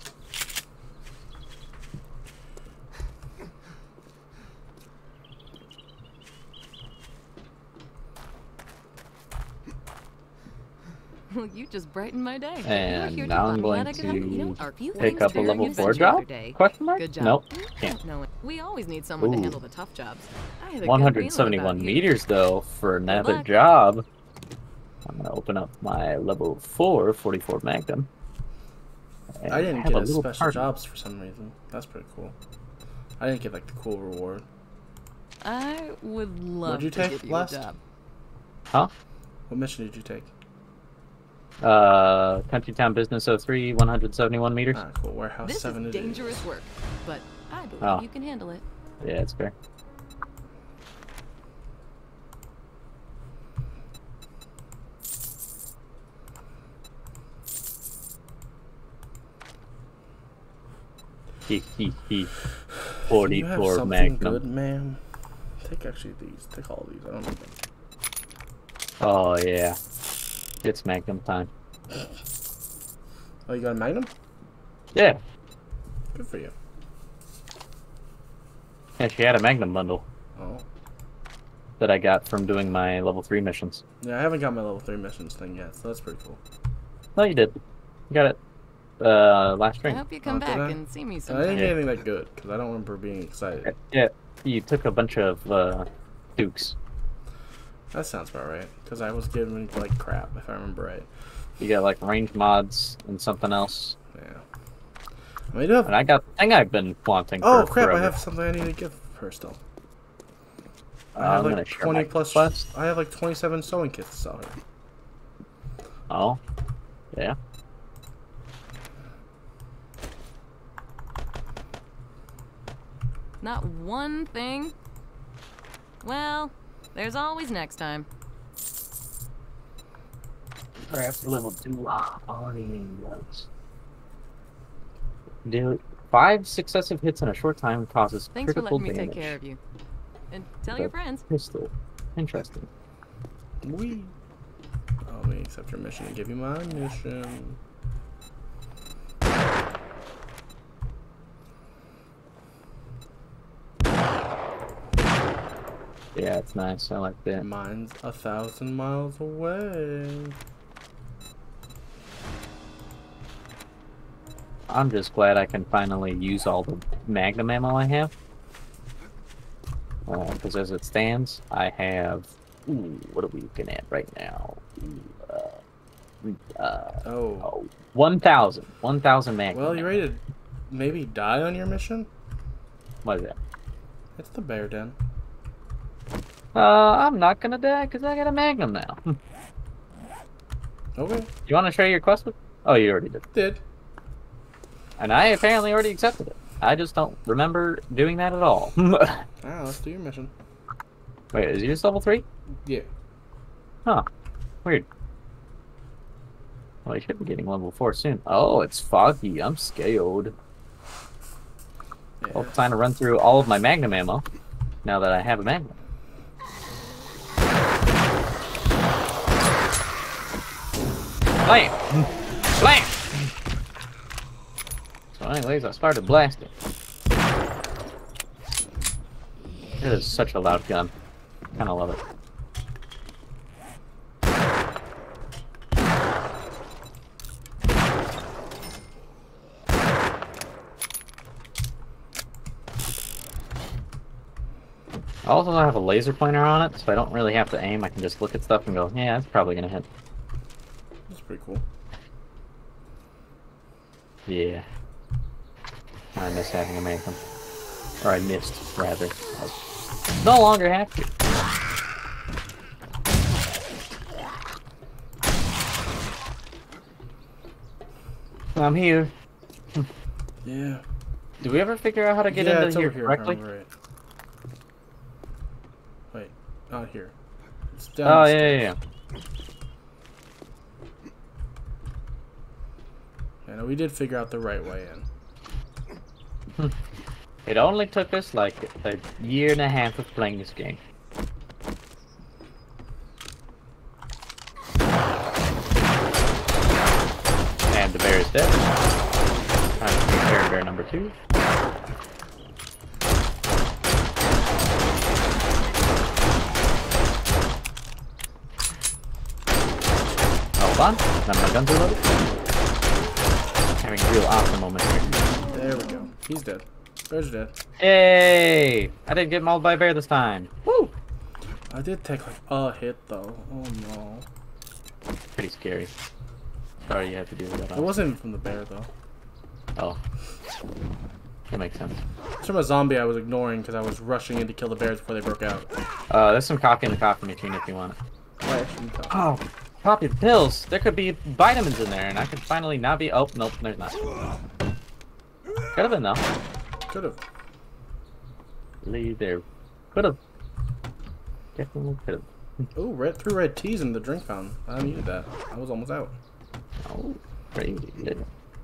Well, you just brightened my day. And You're here now I'm I'm going glad I could help. You know, to our few pick things up a during level your four venture job? yesterday. Question mark? Good job. Nope. Mm, Can't. No, we always need someone to Ooh. handle the tough jobs. I had a one good hundred feeling seventy-one about you. meters though for another luck. job. I'm gonna open up my level four forty-four Magnum. and I didn't have get a a little special party. jobs for some reason. That's pretty cool. I didn't get like the cool reward. I would love What'd you to take give you last? a job. Huh? What mission did you take? Uh, Country Town Business oh three, one hundred seventy-one meters. Ah, cool. Warehouse This seven is it dangerous work, but I believe Oh. you can handle it. Yeah, it's fair. He he he. Can you have forty-four something Magnum. good, ma'am? Take actually these. Take all these. I don't need them. Oh yeah, it's Magnum time. Oh, you got a Magnum? Yeah, Good for you. yeah. She had a Magnum bundle Oh. that I got from doing my level three missions. Yeah, I haven't got my level three missions thing yet, so that's pretty cool. No, you did. You got it. Uh, last I string. hope you come Oh, did back I? and see me I didn't sometime. get anything that good, because I don't remember being excited. Yeah, you took a bunch of uh, dukes. That sounds about right, because I was giving like crap, if I remember right. You got like range mods and something else. Yeah. I mean, I do have... And I got the thing I've been wanting Oh, for crap, forever. I have something I need to give her still. I Uh, have I'm gonna like share twenty my plus... quest. I have like twenty-seven sewing kits to sell her. Oh, yeah. Not one thing? Well, there's always next time. Perhaps level two audience. Do five successive hits in a short time causes Thanks for critical letting me damage. take care of you. And tell The your friends. Pistol. Interesting. Wee. Oh, let me accept your mission and give you my mission. Yeah, it's nice. I like that. Mine's a thousand miles away. I'm just glad I can finally use all the Magnum ammo I have. Because as it stands, I have... Ooh, what are we looking at right now? Ooh, uh, uh, Oh. oh, one thousand. one thousand Magnum. Well, you ready to maybe die on your mission? What is that? It's the bear den. Uh, I'm not gonna die because I got a Magnum now. Okay. You want to share your quest with? Oh, you already did. Did. And I apparently already accepted it. I just don't remember doing that at all. Ah, let's do your mission. Wait, is yours level three? Yeah. Huh. Weird. Well, I should be getting level four soon. Oh, it's foggy. I'm scared. Yeah. Well, time to run through all of my Magnum ammo. Now that I have a Magnum. Blam! Blam! So anyways, I started blasting. It is such a loud gun. Kinda love it. I also have a laser pointer on it, so I don't really have to aim. I can just look at stuff and go, yeah, that's probably gonna hit. That's pretty cool. Yeah. I miss having a Magnum. Or I missed, rather. I no longer have to. I'm here. Yeah. Do we ever figure out how to get yeah, into it's here over here. correctly? Right. Wait, not here. It's Oh, down the yeah, stairs. yeah, Yeah, no, we did figure out the right way in. yeah. It only took us like a year and a half of playing this game. And the bear is dead. Time to prepare bear number two. Hold on, none of my guns are loaded. Having a real awesome moment here. There we go. He's dead. Bear's dead. Hey! I didn't get mauled by a bear this time. Woo! I did take like a hit though. Oh no. Pretty scary. Sorry you had to do that. It wasn't from the bear though. Oh. That makes sense. It's from a zombie I was ignoring because I was rushing in to kill the bears before they broke out. Uh, there's some coffee in the coffee machine if you want it. Why actually talk? Oh, coffee pills. There could be vitamins in there, and I could finally not be. Oh, nope, there's not. Could have been though. Could have. Leave there. Could have. Definitely could have. Oh, red threw red teas in the drink fountain. I needed that. I was almost out. Oh, crazy. Didn't it?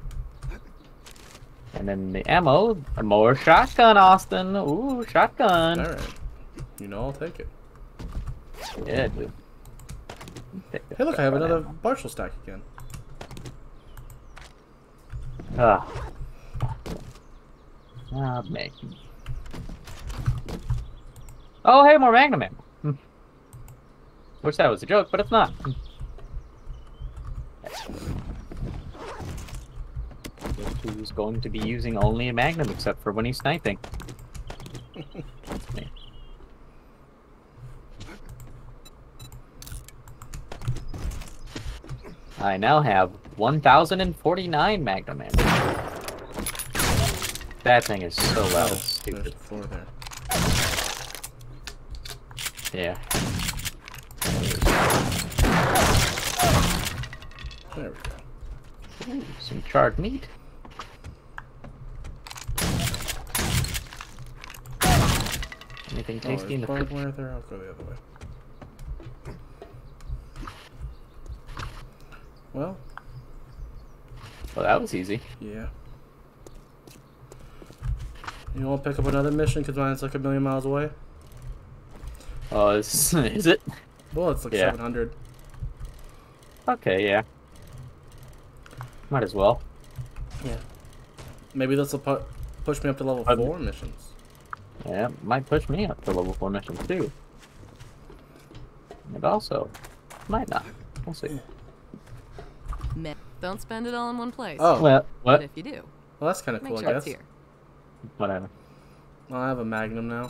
And then the ammo, more shotgun, Austin. Ooh, shotgun. All right. You know I'll take it. Yeah, dude. Take the Hey, look, I have shotgun another ammo. partial stack again. Ah. Ah, Magnum. Oh, hey, more Magnum ammo. Hmm. Wish that was a joke, but it's not. Hmm. Guess who's going to be using only a Magnum except for when he's sniping? That's me. I now have one thousand forty-nine Magnum ammo. That thing is so loud, it's There's stupid. four there. Yeah. There we go. Ooh, some charred meat. Anything Oh, tasty in there's the barbed fridge? wire there. I'll go the other way. Well, Well, that was easy. yeah. You want to pick up another mission because mine's like a million miles away? Oh, is, is it? Well, it's like Yeah. seven hundred. Okay, yeah. Might as well. Yeah. Maybe this will pu push me up to level Um, four missions. Yeah, might push me up to level four missions too. And also, might not. We'll see. Meh. Don't spend it all in one place. Oh, Well, But what? if you do, Well, that's kind of Make cool, sure I it's guess. here. Whatever. Well, I have a Magnum now.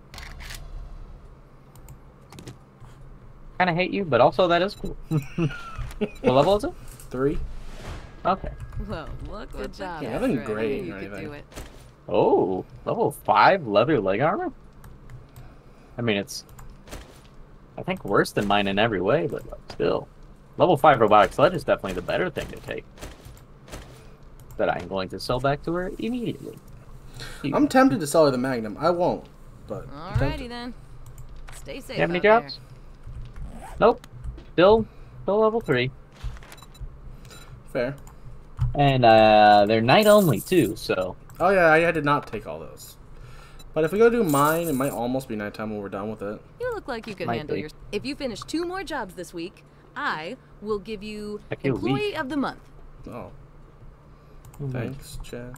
Kind of hate you, but also that is cool. What level is it? Three. Okay. Well, look Good what job. the Yeah, cat nothing read. great You or could anything. do it. Oh, level five leather leg armor? I mean, it's, I think, worse than mine in every way, but like, still. Level five robotic sledge is definitely the better thing to take. That I'm going to sell back to her immediately. I'm tempted to sell her the Magnum. I won't, but I'm Alrighty tempted. then. Stay safe. You have any out there. jobs? Nope. Still, still level three. Fair. And uh, they're night only too, so. Oh yeah, I did not take all those. But if we go do mine, it might almost be nighttime when we're done with it. You look like you could Might handle be. your. If you finish two more jobs this week, I will give you Heck, you Employee leave. of the Month. Oh, Mhm. thanks, Chad.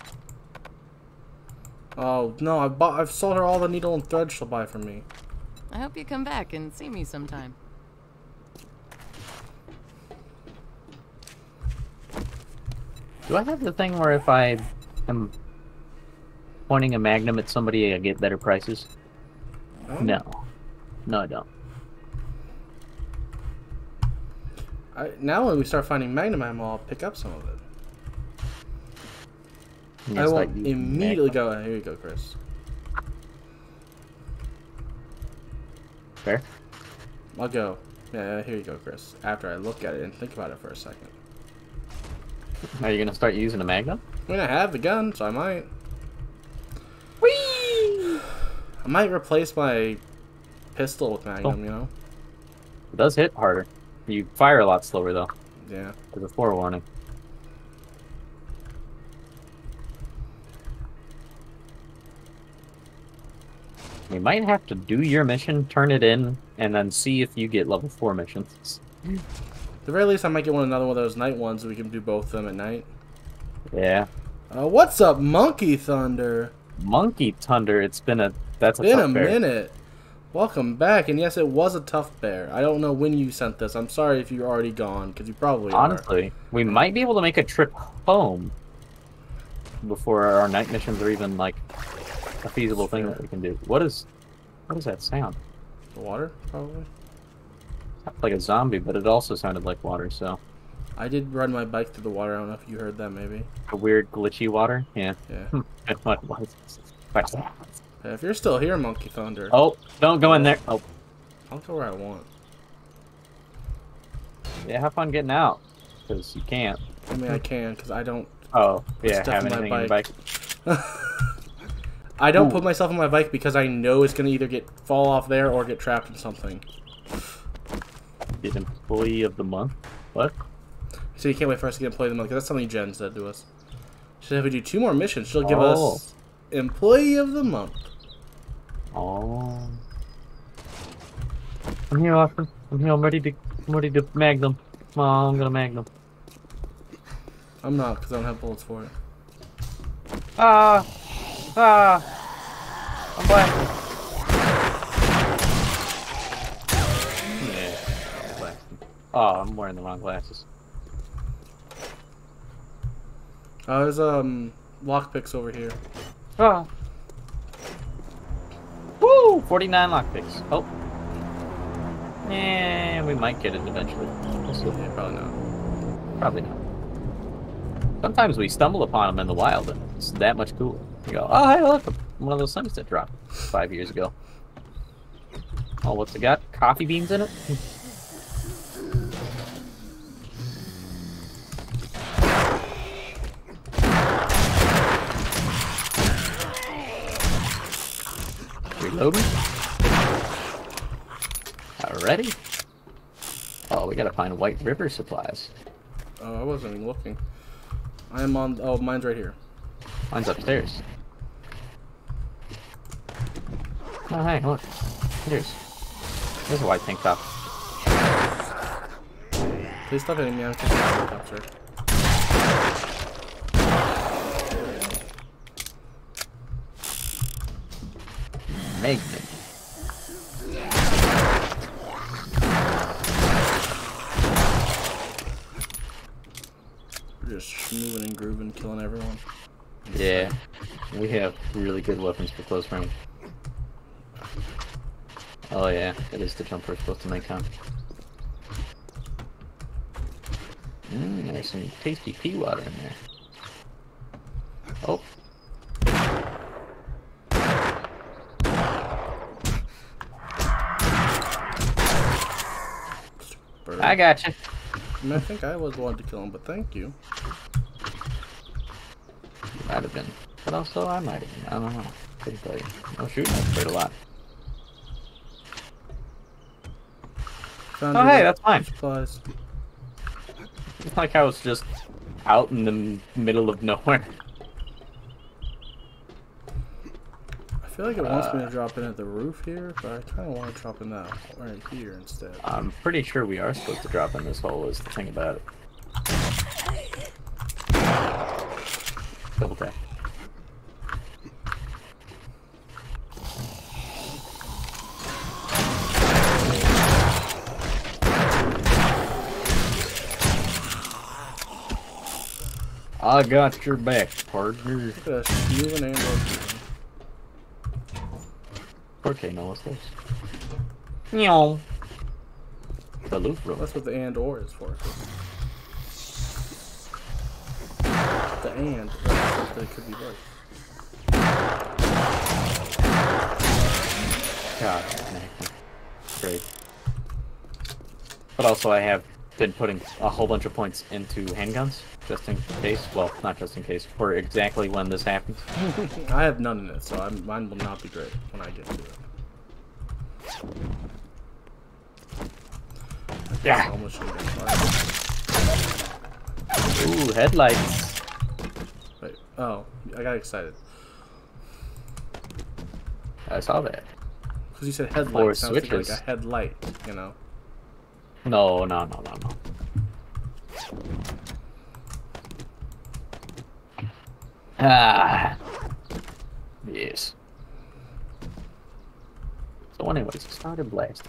Oh no, I bought. I've sold her all the needle and thread she'll buy from me. I hope you come back and see me sometime. Do I have the thing where if I am pointing a magnum at somebody, I get better prices? Oh. No. No, I don't. I, now when we start finding Magnum ammo, I'll pick up some of it. And I it's will like you- immediately Magnum. go. Here you go, Chris. Fair. I'll go. Yeah, yeah, here you go, Chris. After I look at it and think about it for a second. Are you gonna start using a magnum? I mean, I have the gun, so I might. Whee! I might replace my pistol with Magnum. Oh. You know? It does hit harder. You fire a lot slower though. Yeah. As a forewarning. We might have to do your mission, turn it in, and then see if you get level four missions. At the very least, I might get one another one of those night ones so we can do both of them at night. Yeah. Uh, what's up, Monkey Thunder? Monkey Thunder, it's been a that's a Been tough a bear. minute. Welcome back, and yes, it was a tough bear. I don't know when you sent this. I'm sorry if you're already gone, because you probably are. Honestly, we might be able to make a trip home before our night missions are even like a feasible thing that we can do. What is what is that sound? The water, probably. Sounds like a zombie, but it also sounded like water, so I did ride my bike through the water. I don't know if you heard that, maybe. a weird glitchy water. Yeah. Yeah. What was it? Yeah, if you're still here, Monkey Thunder, Oh, don't go in there. Oh, I'll go where I want. yeah, have fun getting out, because you can't. I mean, I can, because I don't. Oh, yeah, Stuff have in my anything in your bike. I don't Ooh. put myself on my bike because I know it's gonna either get fall off there or get trapped in something. Get employee of the month. What? So you can't wait for us to get employee of the month, because that's something Jen said to us. She said if we do two more missions, she'll give Oh. us employee of the month. Oh. I'm here, Austin. I'm here. I'm ready to. I'm ready to magnum. Oh, I'm gonna magnum. I'm not, because I don't have bullets for it. Ah! Ah! I'm blasting. Yeah, I'm blasting. Oh, I'm wearing the wrong glasses. Uh, there's um lockpicks over here. Ah! Woo! forty-nine lockpicks. Oh. Yeah, we might get it eventually. We'll see. Yeah, probably not. Probably not. Sometimes we stumble upon them in the wild, and it's that much cooler. You go, oh, hey, look, one of those things that dropped five years ago. Oh, what's it got? Coffee beans in it? Reloading. Alrighty. Oh, we gotta find White River supplies. Oh, I wasn't even looking. I am on. Oh, mine's right here. Mine's upstairs. Oh, hey, look. Here's. There's a white tank top. Please stop hitting me. I'm kicking the helicopter. Magnum. We're just moving and grooving, killing everyone. We have really good weapons for close range. Oh yeah, it is the jump we're supposed to make, huh? Mmm, there's some tasty pea water in there. Oh. Bird. I got you. I mean, I think I was the one to kill him, but thank you. Might have been. But also, I might have been. I don't know. Couldn't tell you. No shooting, I sprayed a lot. Found Oh, your hey, that's fine. supplies. It's like I was just out in the m- middle of nowhere. I feel like it wants me Uh, to drop in at the roof here, but I kind of want to drop in that or in here instead. I'm pretty sure we are supposed to drop in this hole, is the thing about it. Double tap. I got your back, partner. Look at us, moving and rotating. Okay, no, what's this? Meow. The loop room. That's what the and or is for. The and, but they could be both. God, great. But also, I have been putting a whole bunch of points into handguns, just in case. Well, not just in case, for exactly when this happens. I have none in it, so I'm, mine will not be great when I get to it. Yeah. Almost shouldn't get fired. Ooh, headlights. Wait, oh, I got excited. I saw that. Because you said headlight, Or sounds like, like switches. a headlight, you know? No, no, no, no, no. Ah. Yes. So anyways, it started blasting.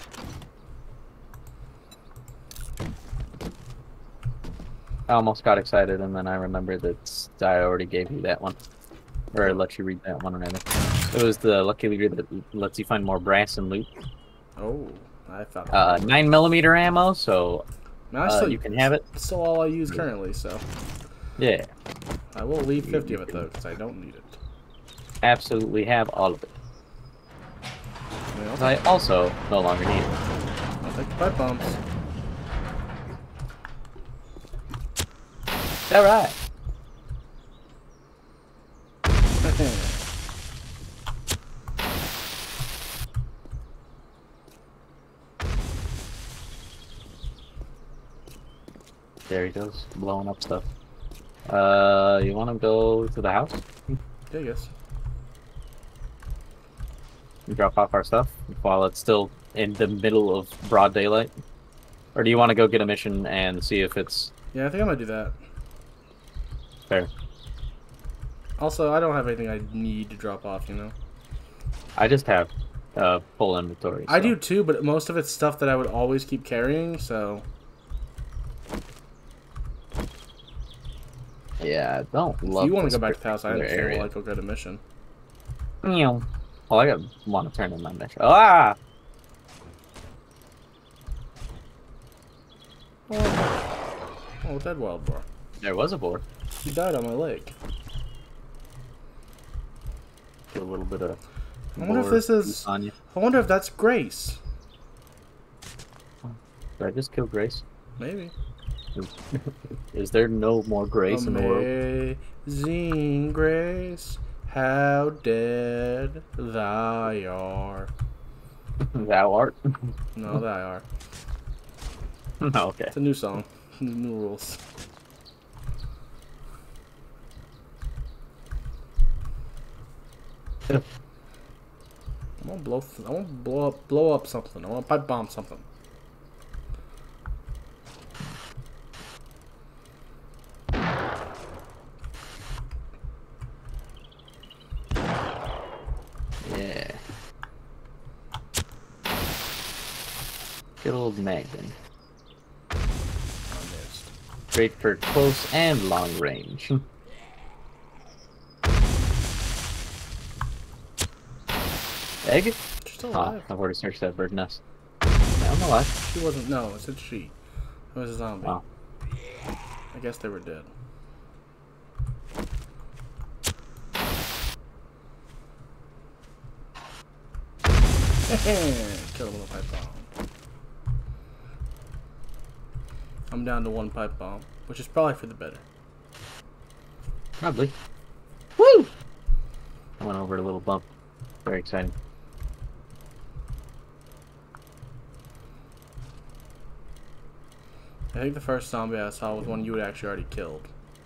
I almost got excited and then I remembered that I already gave you that one. Or I let you read that one rather. It was the lucky leader that lets you find more brass and loot. Oh, I thought. Uh, nine millimeter ammo, so Now, I uh, still, you can have it. It's still all I use currently, so Yeah, I will leave fifty of it though, because I don't need it. absolutely have all of it. I mean, I'll, 'Cause I also no longer need it. I'll take the pipe bombs. All right. There he goes, blowing up stuff. Uh, you want to go to the house? Yeah, I guess. You drop off our stuff while it's still in the middle of broad daylight? Or do you want to go get a mission and see if it's Yeah, I think I'm gonna do that. fair? Also, I don't have anything I need to drop off, you know? I just have uh, full inventory. I so- do too, but most of it's stuff that I would always keep carrying, so... Yeah, I don't If love you want to this go back to the house, I particular understand. area. We'll, like, go get a mission. Meow. Well, I got want to turn in my mission. Ah! Oh, dead wild boar. There was a board. He died on my leg. A little bit of. I wonder if board this is... on you. I wonder if that's Grace. Did I just kill Grace? Maybe. Is there no more Grace in the world? Amazing Grace, how dead thou art. Thou art? No, thou art. No, okay. It's a new song. New rules. I want to blow. I want to blow up. Blow up something. I want to pipe bomb something. Yeah. Good old Magnum. I missed. Great for close and long range. Egg? She's still Oh, alive. I've already searched that bird nest. Yeah, I'm alive. She wasn't. No, it said she. It was a zombie. Oh. I guess they were dead. Kill him with a pipe bomb. I'm down to one pipe bomb, which is probably for the better. Probably. Woo! I went over a little bump. Very exciting. I think the first zombie I saw was one you had actually already killed.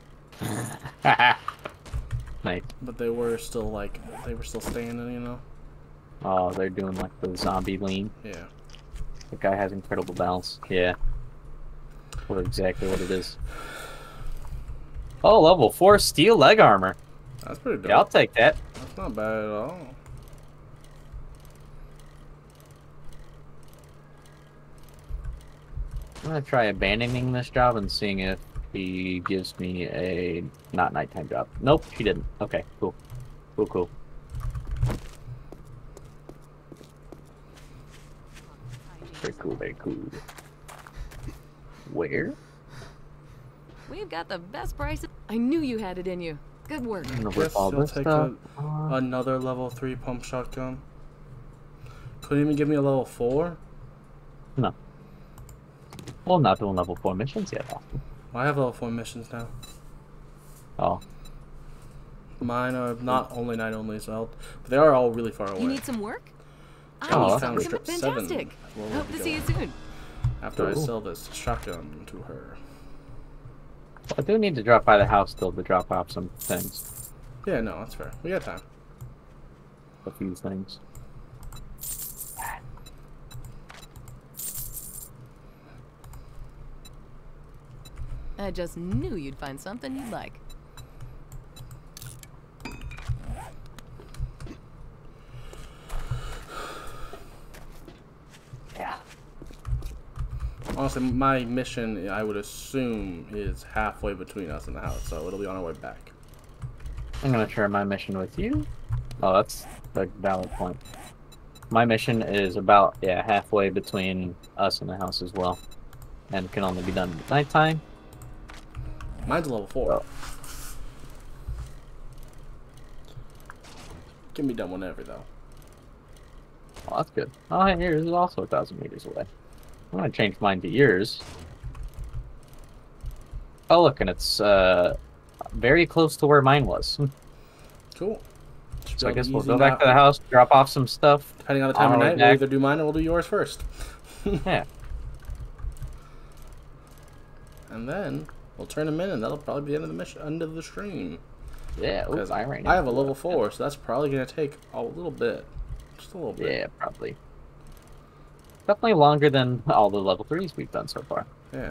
Nice. But they were still like, they were still standing, you know? Oh, they're doing like the zombie lean. Yeah. The guy has incredible balance. Yeah. What exactly what it is. Oh, level four steel leg armor. That's pretty dope. Yeah, I'll take that. That's not bad at all. I'm gonna try abandoning this job and seeing if he gives me a not nighttime job. Nope, she didn't. Okay, cool. Cool, cool. Very cool, very cool. Where? We've got the best prices. I knew you had it in you. Good work. I'm gonna Guess rip all you'll this take stuff. a, off. another level three pump shotgun. Couldn't even give me a level four? No. Well, not doing level four missions yet. Though. Well, I have level four missions now. Oh, Mine are not only night only as well, but they are all really far away. You need some work? I Oh, need that's some. good. Strip seven. Fantastic. Well, Hope we'll to be see you going. soon. After I Cool. sell this shotgun to her. I do need to drop by the house still to drop off some things. Yeah, no, that's fair. We got time. A few things. I just knew you'd find something you'd like. Yeah. Honestly, my mission, I would assume, is halfway between us and the house, so it'll be on our way back. I'm gonna share my mission with you. Oh, that's a valid point. My mission is about, yeah, halfway between us and the house as well. And can only be done at nighttime. Mine's level four. Oh. Can be done whenever, though. Oh, that's good. Oh, hey, yours is also a thousand meters away. I'm gonna change mine to yours. Oh, look, and it's uh, very close to where mine was. Cool. Should So I be guess we'll easy go back now. to the house, drop off some stuff. Depending on the time on of our way night, we'll back. either do mine or we'll do yours first. Yeah. And then we'll turn them in, and that'll probably be the end of the mission, end of the stream. Yeah, ooh, Because I, right now. I have a level four, so that's probably gonna take a little bit, just a little bit. Yeah, probably. Definitely longer than all the level threes we've done so far. Yeah.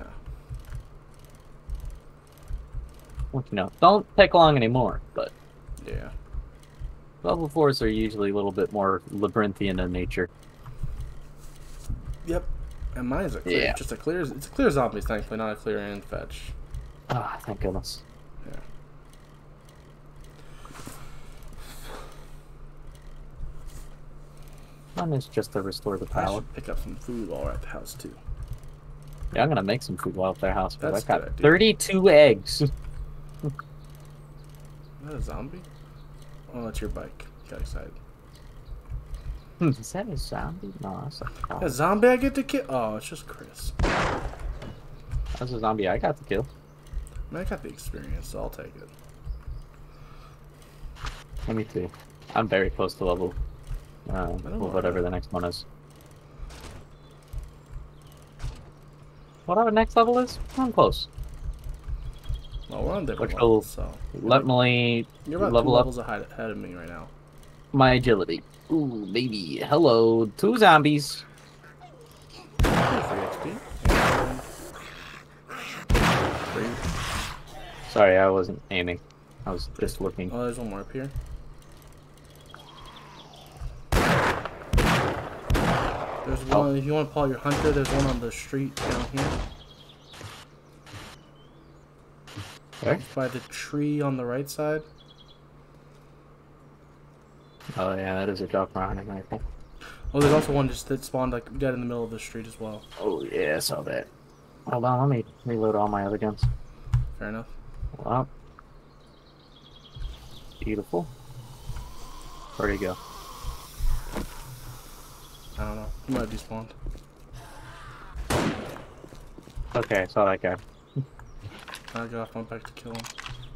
Well, you know, don't take long anymore, but Yeah. level fours are usually a little bit more labyrinthian in nature. Yep. And mine's a clear, Yeah. just a clear. It's a clear zombies, thankfully, not a clear and fetch. Ah, thank goodness. Yeah. Mine is just to restore the I power. should pick up some food while we're at the house too. Yeah, I'm gonna make some food while at their house, but That's I've got a good idea. thirty-two eggs. Is that a zombie? Oh, that's your bike. Got excited. Is that a zombie? No, that's a, A zombie I get to kill? Oh, it's just Chris. that's a zombie I got to kill. I mean, I got the experience, so I'll take it. Let me see. I'm very close to level. Uh, don't well, know. whatever the next one is. Whatever next level is, I'm close. Well, we're on different Which levels, will so Let me you're about level two up levels ahead, ahead of me right now. my agility. Ooh, baby. Hello, two zombies. three X P. And three. Sorry, I wasn't aiming. I was just looking. Oh, there's one more up here. There's Oh. one. If you want to pull out your hunter, there's one on the street down here. Where? By the tree on the right side. Oh yeah, that is a drop round rifle. Oh, there's also one just that spawned like dead in the middle of the street as well. Oh yeah, I saw that. Hold on, let me reload all my other guns. Fair enough. Well, beautiful. Where'd he go? I don't know. He might have despawned. Okay, I saw that guy. I got off, went back to kill him.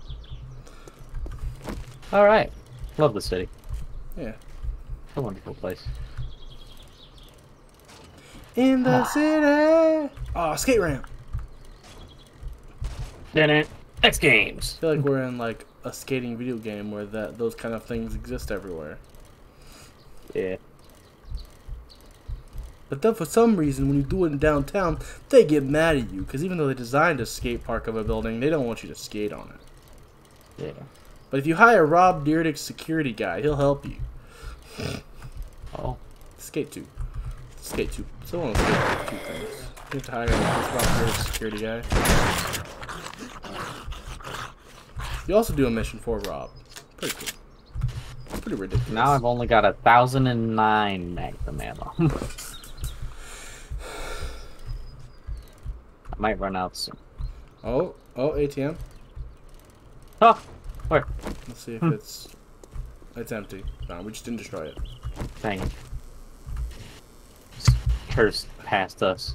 Alright. Love the city. Yeah. It's a wonderful place. In the city! Oh, skate ramp! Then it. X Games! I feel like we're in like a skating video game where that those kind of things exist everywhere. Yeah. But then for some reason, when you do it in downtown, they get mad at you. Because even though they designed a skate park of a building, they don't want you to skate on it. Yeah. But if you hire Rob Dyrdek's security guy, he'll help you. Oh. Skate two. Skate two. Still want to skate two things. You have to hire this Rob Dyrdek's security guy. You also do a mission for Rob. Pretty cool. It's pretty ridiculous. Now I've only got a thousand and nine Magnum ammo. I might run out soon. Oh, oh, A T M. Oh, where? Let's see if Hmm. it's it's empty. No, we just didn't destroy it. Dang it. Just cursed past us.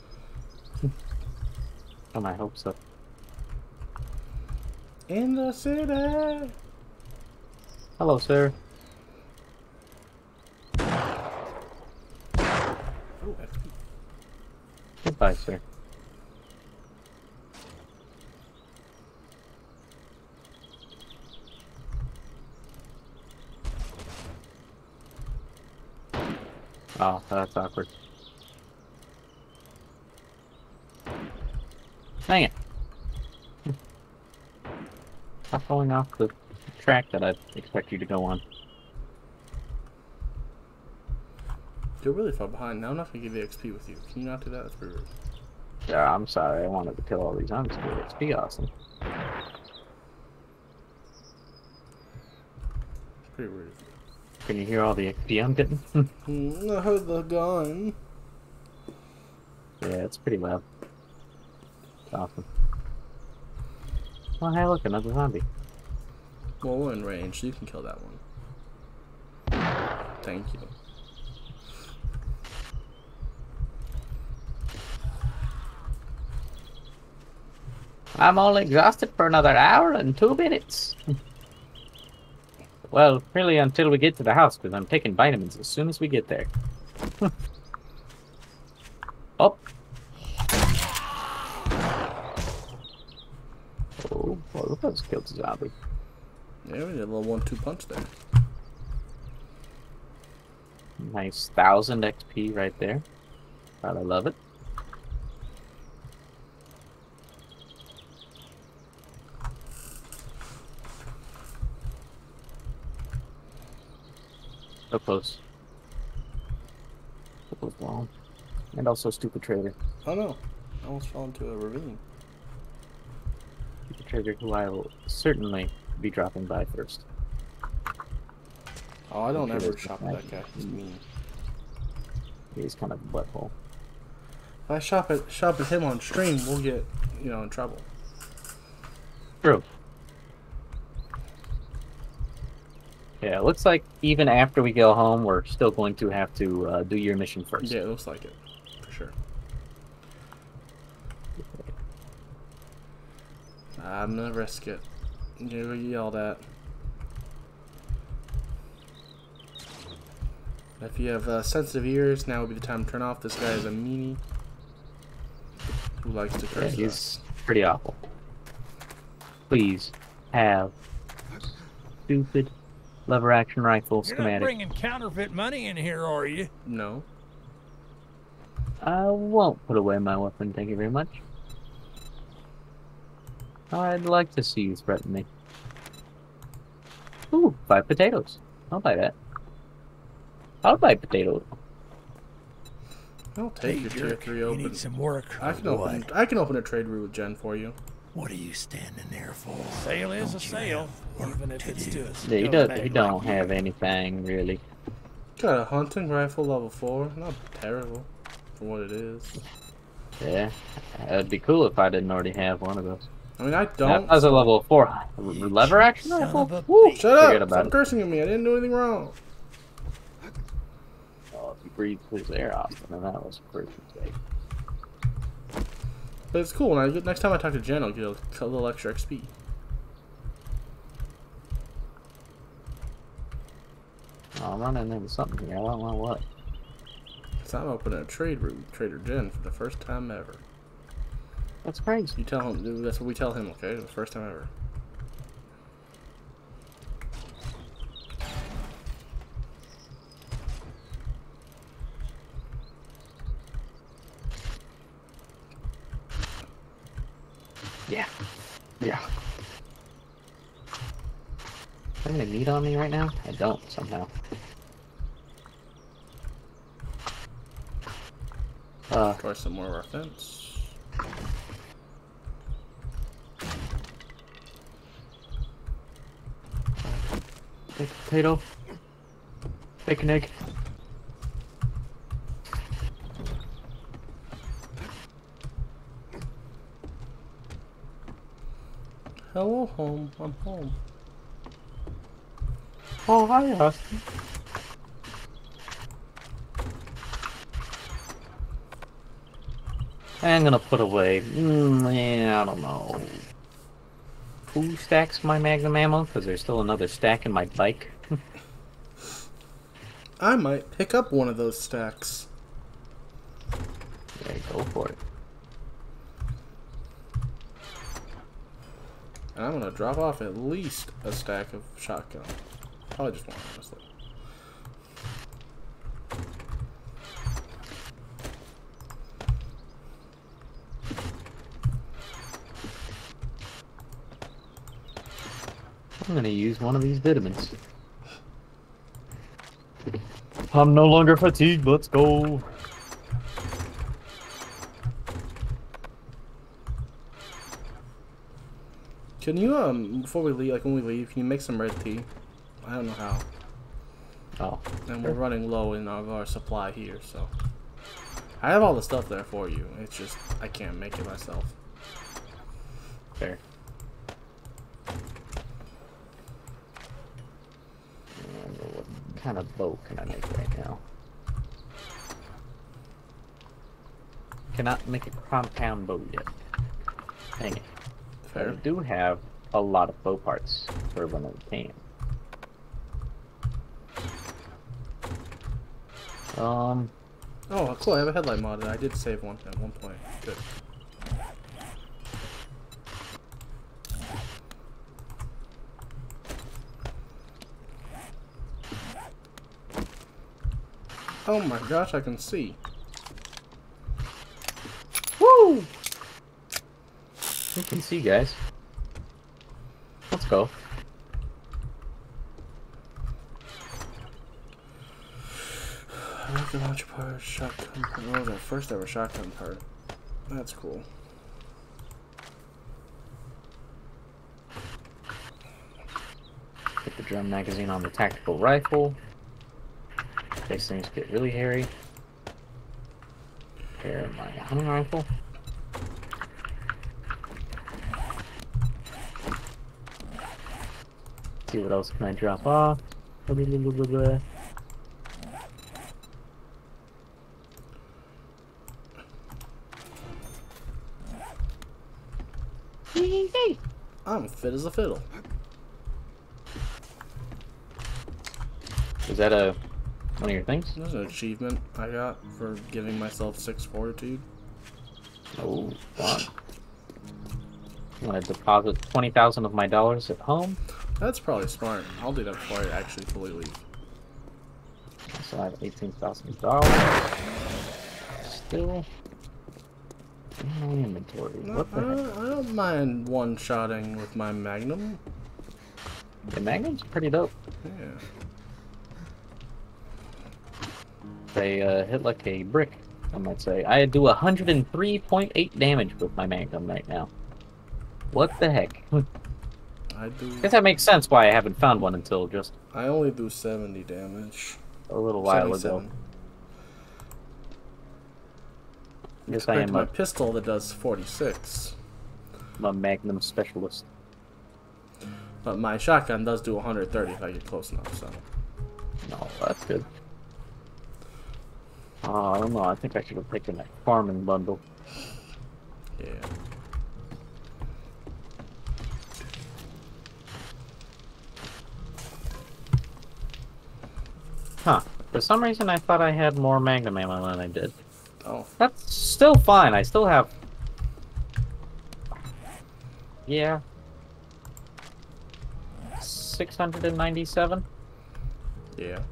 Oh, I hope so. In the city. Hello, sir. Oh, X P. Goodbye, sir. Oh, that's awkward. Dang it. Stop going off the track that I expect you to go on. You're really far behind. Now I'm not gonna give you X P with you. Can you not do that? That's pretty rude. Yeah, I'm sorry. I wanted to kill all these zombies. It's be awesome. Pretty rude. Can you hear all the X P I'm getting? Mm, I heard the gun. Yeah, it's pretty loud. It's awesome. Oh, hey, look, another zombie. Well, we're in range, so you can kill that one. Thank you. I'm only exhausted for another hour and two minutes. Well, really until we get to the house, because I'm taking vitamins as soon as we get there. Oh. Oh, well, look at killed the zombie. Yeah, we did a little one two punch there. Nice thousand X P right there. God, I love it. So close. So close wrong. And also stupid trader. Oh no. I almost fell into a ravine. Stupid trader who I will certainly be dropping by first. Oh, I don't Sure ever there's shop no at that guy. He's mean. He's kind of a butthole. If I shop at shop at him on stream, we'll get, you know, in trouble. True. Yeah, it looks like even after we go home, we're still going to have to uh, do your mission first. Yeah, it looks like it. For sure. I'm gonna risk it. You're gonna get yelled at. If you have uh, sensitive ears, now would be the time to turn off. This guy is a meanie who likes to Yeah, curse. he's pretty awful. Please have stupid lever action rifle You're not schematic. bringing counterfeit money in here, are you? No. I won't put away my weapon, thank you very much. I'd like to see you threaten me. Ooh, five potatoes. I'll buy that. I'll buy potatoes. I'll take Hey, your tier jerk, three you open. need some work, I or can open. what? I can open a trade route with Jen for you. What are you standing there for? Sail is a Don't you sail, have work even if to it's do? to a Yeah, he, skilled does, man he like don't you. have anything, really. Got a hunting rifle level four. Not terrible for what it is. Yeah, it'd be cool if I didn't already have one of those. I mean, I Now, don't. if I was a so- level four You lever action son rifle? of a Woo, bitch. Shut forget up! about Stop it. cursing at me. I didn't do anything wrong. Oh, if you breathe his air off, then that was a first mistake. But it's cool. When I get, next time I talk to Jen, I'll get a, a little extra X P. Oh, I'm running into something here. I don't know what. So I'm opening a trade route, with Trader Jen, for the first time ever. That's crazy. You tell him. That's what we tell him. Okay, the first time ever. Yeah. Yeah. Do I have any meat on me right now? I don't, somehow. Uh, Try some more of our fence. baked potato. Bacon egg. Hello, home. I'm home. Oh, hi, Austin. I'm gonna put away, mm, yeah, I don't know, two stacks of my Magnum ammo, because there's still another stack in my bike. I might pick up one of those stacks. Yeah, go for it. And I'm gonna drop off at least a stack of shotgun. Probably just one, honestly. I'm gonna use one of these vitamins. I'm no longer fatigued, let's go. Can you, um, before we leave, like when we leave, can you make some red tea? I don't know how. Oh, And we're running low in our, our supply here, so. I have all the stuff there for you. It's just, I can't make it myself. fair. What kind of bow can I make right now? Cannot make a compound bow yet. Dang it. But I Fair. do have a lot of bow parts for when I can. Um, Oh, cool. I have a headlight modded. I did save one at one point. Good. Oh my gosh, I can see. woo! You can see, guys. Let's go. Rocket launch part, shotgun part. What was our first ever shotgun part? That's cool. Put the drum magazine on the tactical rifle. In case things get really hairy. Here, my hunting rifle. See what else can I drop off. Blah, blah, blah, blah, blah. I'm fit as a fiddle. Is that a one of your things? There's an achievement I got for giving myself six fortitude. Oh, fun. I'm gonna deposit twenty thousand of my dollars at home. That's probably smart. I'll do that before I actually fully leave. So I have eighteen thousand dollars. Still in my inventory. No, What I, the heck? don't, I don't mind one-shotting with my Magnum. The Magnum's pretty dope. Yeah. They uh, hit like a brick, I might say. I do one hundred three point eight damage with my Magnum right now. What the heck? I do. Guess that makes sense why I haven't found one until just I only do seventy damage. a little while ago. seventy-seven. Yes, I Compared am to my a, pistol that does forty-six. I'm a Magnum specialist. But my shotgun does do one hundred thirty if I get close enough, so. No, that's good. Oh, I don't know. I think I should have taken that farming bundle. Yeah. Huh. For some reason, I thought I had more Magnum ammo than I did. Oh. That's still fine. I still have... Yeah. six hundred ninety-seven? Yeah.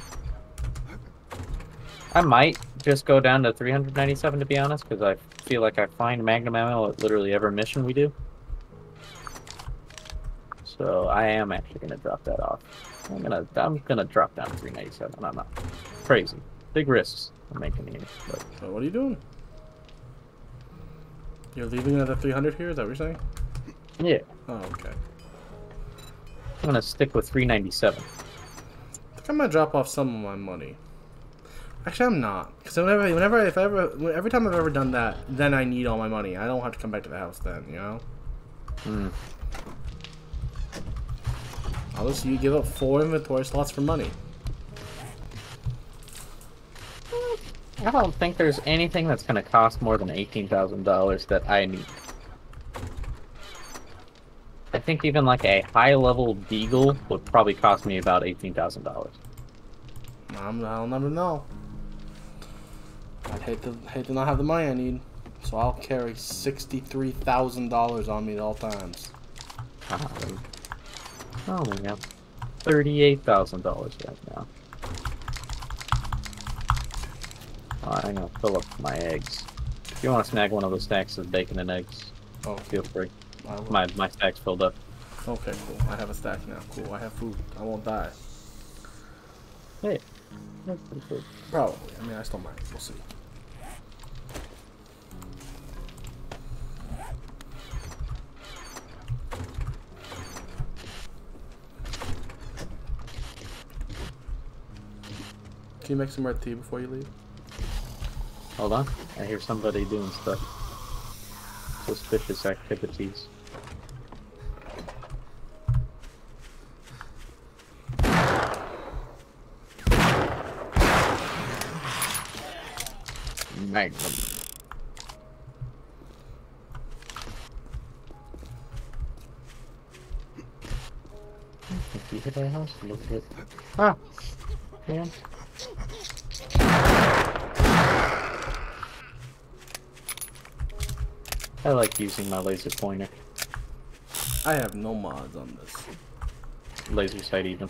I might just go down to three hundred ninety-seven, to be honest, because I feel like I find Magnum ammo at literally every mission we do. So I am actually going to drop that off. I'm gonna, I'm gonna drop down to three ninety-seven. I'm not crazy. Big risks I'm making here. But So what are you doing? You're leaving another three hundred here? Is that what you're saying? yeah, Oh, okay. I'm gonna stick with three ninety-seven. I think I'm gonna drop off some of my money. Actually, I'm not. Because whenever, whenever, if I ever, every time I've ever done that, then I need all my money. I don't have to come back to the house then, you know? Hmm. I'll just you give up four inventory slots for money. I don't think there's anything that's gonna cost more than eighteen thousand dollars that I need. I think even like a high-level Deagle would probably cost me about eighteen thousand dollars. I'm, I'll never know. I'd hate to hate to not have the money I need, so I'll carry sixty-three thousand dollars on me at all times. Um, oh my god, thirty-eight thousand dollars right now. Uh, I'm gonna fill up my eggs. If you want to snag one of those stacks of bacon and eggs, Oh, feel free. I will. My my stack's filled up. Okay, cool. I have a stack now. Cool. I have food. I won't die. Hey, that's pretty cool. Probably. I mean, I still might. We'll see. Can you make some more tea before you leave? Hold on, I hear somebody doing stuff. Suspicious activities. Magnum. If you hit our house, look at it. Ah! Man. I like using my laser pointer. I have no mods on this. Laser sight even.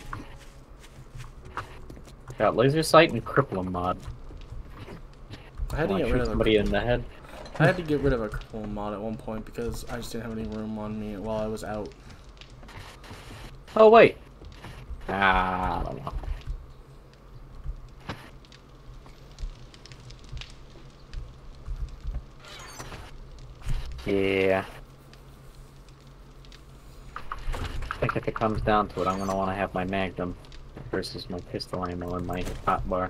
Got laser sight and crippling mod. I had to Wanna get shoot rid of somebody a, in the head. I had to get rid of a crippling mod at one point because I just didn't have any room on me while I was out. Oh wait. Ah, I don't know. Yeah. I think if it comes down to it, I'm gonna want to have my Magnum versus my pistol ammo and my hot bar.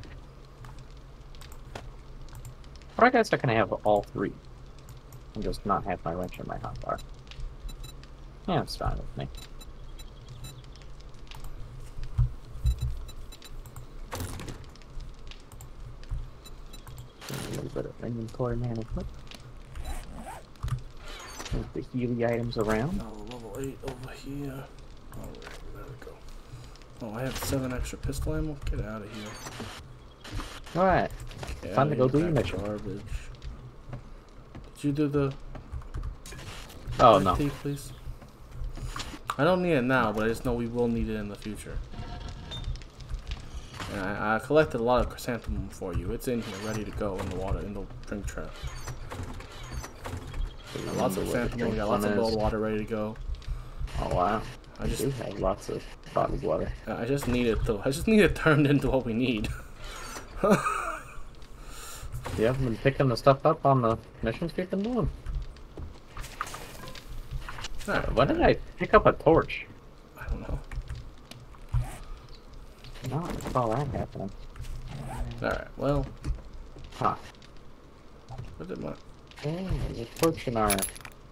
Or I guess I can have all three and just not have my wrench and my hot bar. Yeah, it's fine with me. A little bit of inventory management. Move the Healy items around. Oh, level eight over here. Oh, there we go. Oh, I have seven extra pistol ammo. Get out of here. Alright. Get Time outta to go here, do your pack mission. Garbage. Did you do the? Oh black no. tea, please. I don't need it now, but I just know we will need it in the future. And I, I collected a lot of chrysanthemum for you. It's in here, ready to go in the water, in the drink trap. Got lots of chrysanthemum. We got lots of bottled water ready to go. Oh wow. I I just, do have lots of bottled water. I just need it to. I just need it turned into what we need. Yeah, I've been picking the stuff up on the missions we've been doing. Alright, When did I pick up a torch? I don't know. No, I saw that happening. Alright, well, Huh. what did my... Oh, there's a torch in our room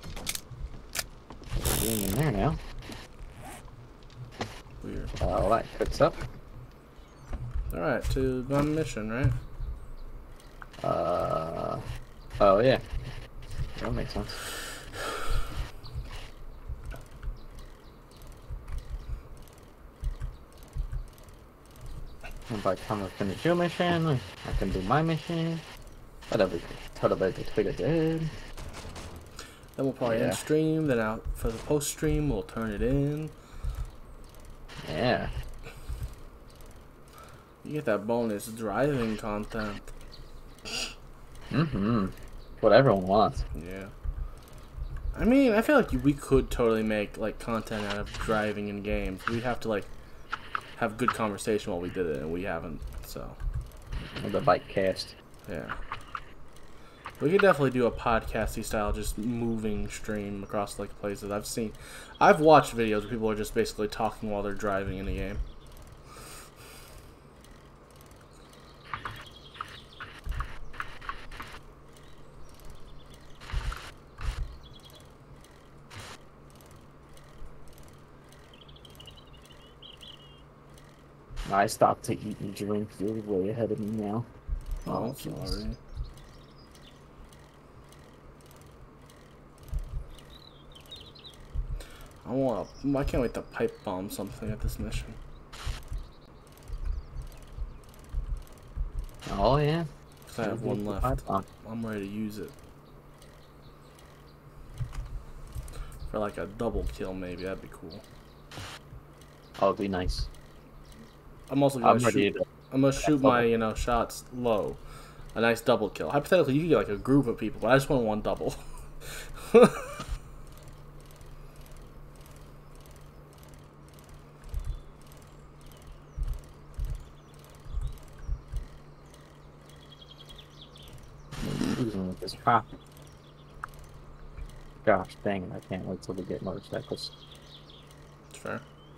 in there now. Weird. All that cooks up. Alright, to my mission, right? Uh. Oh yeah. That makes sense. And by the time I finish your mission, I can do my mission. Whatever. Totally big dead. Then we'll probably Yeah. end stream, then out for the post stream, we'll turn it in. Yeah. You get that bonus driving content. Mm-hmm. What everyone wants. Yeah. I mean, I feel like we could totally make like content out of driving in games. We have to like have good conversation while we did it, and we haven't. So The bike cast. yeah, we could definitely do a podcasty style, just moving stream across like places. I've seen, I've watched videos where people are just basically talking while they're driving in a game. I stopped to eat and drink. You're way ahead of me now. Oh, jeez. sorry. I want. To, I can't wait to pipe bomb something at this mission. Oh yeah. Cause I have one left. Oh, I'm ready to use it for like a double kill, maybe. That'd be cool. it'd be nice. I'm also gonna I'm ready shoot. to. I'm gonna shoot my you know shots low. A nice double kill. Hypothetically, you could get like a group of people, but I just want one double. Even with this crap. Gosh dang it, I can't wait till we get motorcycles. It's fair.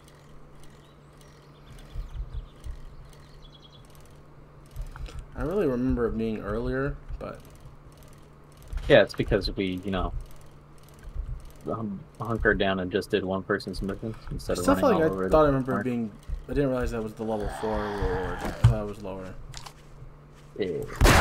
I really remember it being earlier, but Yeah, it's because we, you know, um, hunkered down and just did one person's mission instead of stuff running like all I over thought I the remember park. being. I didn't realize that was the level four reward. I thought it was lower. Yeah.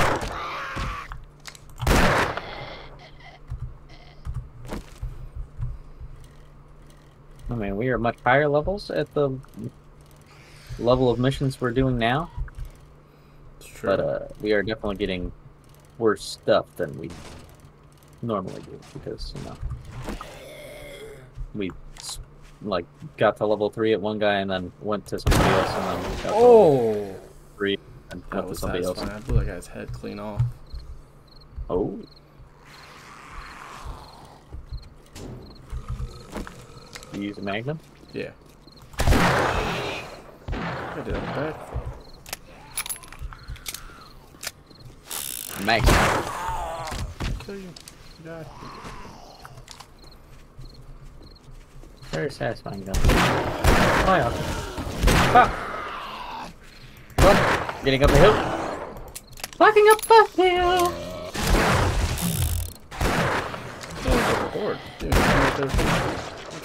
I mean, we are much higher levels at the level of missions we're doing now, It's true. but uh, we are definitely getting worse stuff than we normally do because, you know, we s- like got to level three at one guy and then went to somebody else and then got to level Oh, three and that went to was somebody else. satisfying. I blew that guy's head clean off. Oh. You use a magnum? Yeah. I did a backflip. Magnum. Kill you. Yeah. Very satisfying gun. Oh yeah. Ah. Oh, getting up the hill. Walking up the hill. Oh, it's overboard. Dude, I'm right there.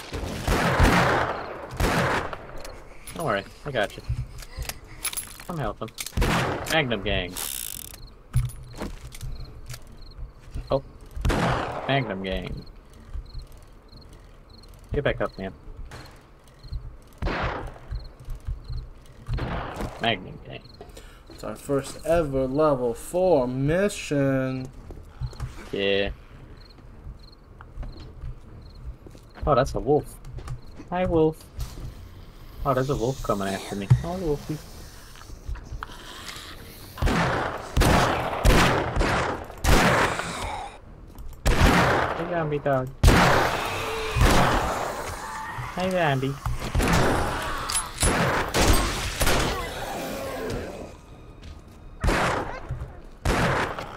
Don't worry, I got you. I'm helping. Magnum gang. Oh. Magnum gang. Get back up, man. Magnum gang. It's our first ever level four mission. Yeah. Oh, that's a wolf. Hi, wolf. Oh, there's a wolf coming after me. Oh, wolfie. Hey, Bambi dog. Hey, Bambi.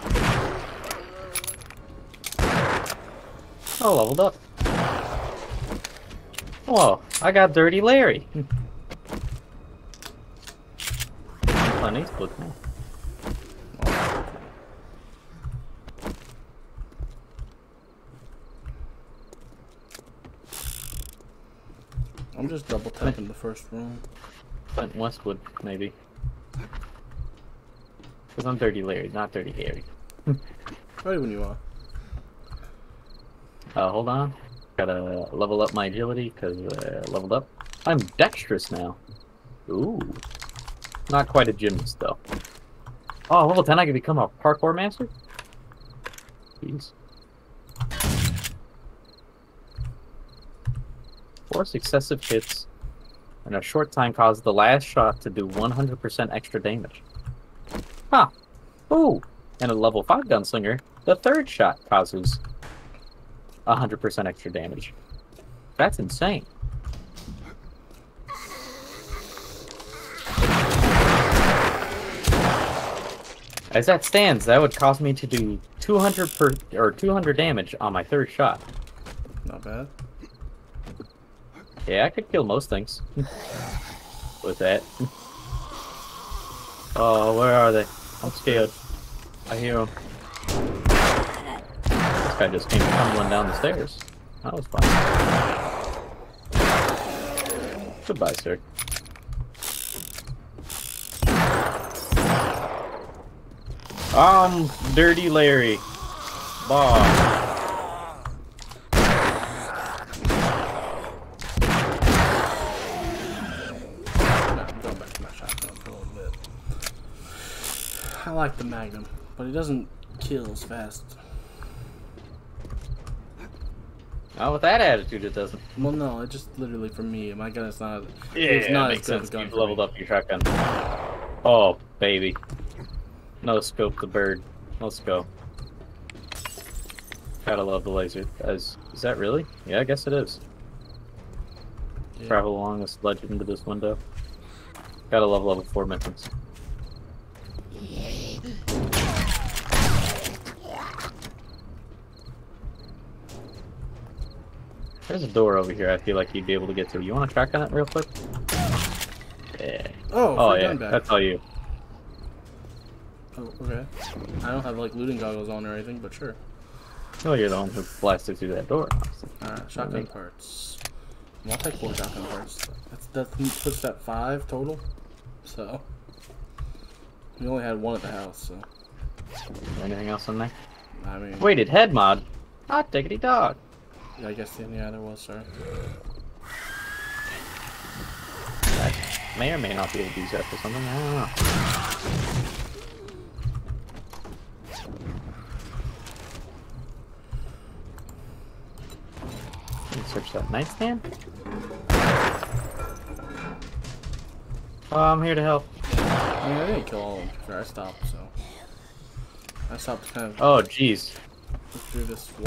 Oh, leveled up. Oh, I got Dirty Larry. Clint Eastwood, man. I'm just double tapping the first room. Clint Westwood, maybe. Because I'm Dirty Larry, not Dirty Harry. Ready when you are. Uh, hold on. Gotta level up my agility, because uh, leveled up. I'm dexterous now. Ooh. Not quite a gymnast, though. Oh, level ten, I can become a parkour master? Jeez. Four successive hits in a short time causes the last shot to do one hundred percent extra damage. Huh. Ooh. And a level five gunslinger, the third shot causes one hundred percent extra damage. That's insane. As that stands, that would cause me to do two hundred per or two hundred damage on my third shot. Not bad. Yeah, I could kill most things with that. Oh, where are they? I'm scared. I hear them. This guy just came tumbling down the stairs. That was fun. Goodbye, sir. Um, Dirty Larry. Bob. I like the Magnum, but it doesn't kill as fast. Oh, with that attitude, it doesn't. Well, no, it just literally for me, my gun is not. Yeah, it's not makes as good sense. a gun You've for leveled me. up your shotgun. Oh, baby. No scope the bird. Let's go. Gotta love the laser. Is, is that really? Yeah, I guess it is. Yeah. Travel along this ledge into this window. Gotta love level four missions. There's a door over here I feel like you'd be able to get to. You want to track on it real quick? Yeah. Oh, Oh, free yeah. gun back. That's all you. Oh, okay. I don't have like looting goggles on or anything, but sure. Oh, you're the one who blasted through that door. Alright, shotgun parts. I'll take four shotgun parts. That's, that puts that five total. So. We only had one at the house, so. Anything else in there? I mean. Weighted head mod. Hot diggity dog. Yeah, I guess, yeah, there was, sorry. I may or may not be able to use that for something. I don't know. Let me search that nightstand. Oh, I'm here to help. I mean, I didn't kill all of them. Sure, I stopped, so. I stopped kind of Oh, jeez. through this wall.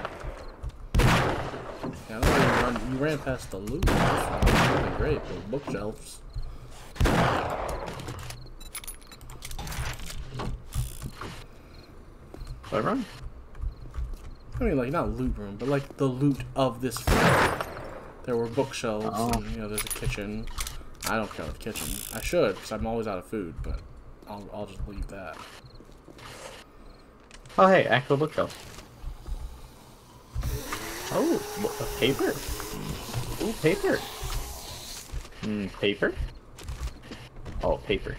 Yeah, I don't know you, run, you ran past the loot. That's really great, those bookshelves. Did I run? I mean, like, not loot room, but like the loot of this floor. There were bookshelves, Oh. and, you know, there's a kitchen. I don't care with the kitchen. I should, because I'm always out of food, but I'll, I'll just leave that. Oh, hey, actual bookshelf. Oh, bo- a paper. Ooh, paper. Hmm, paper? Oh, paper.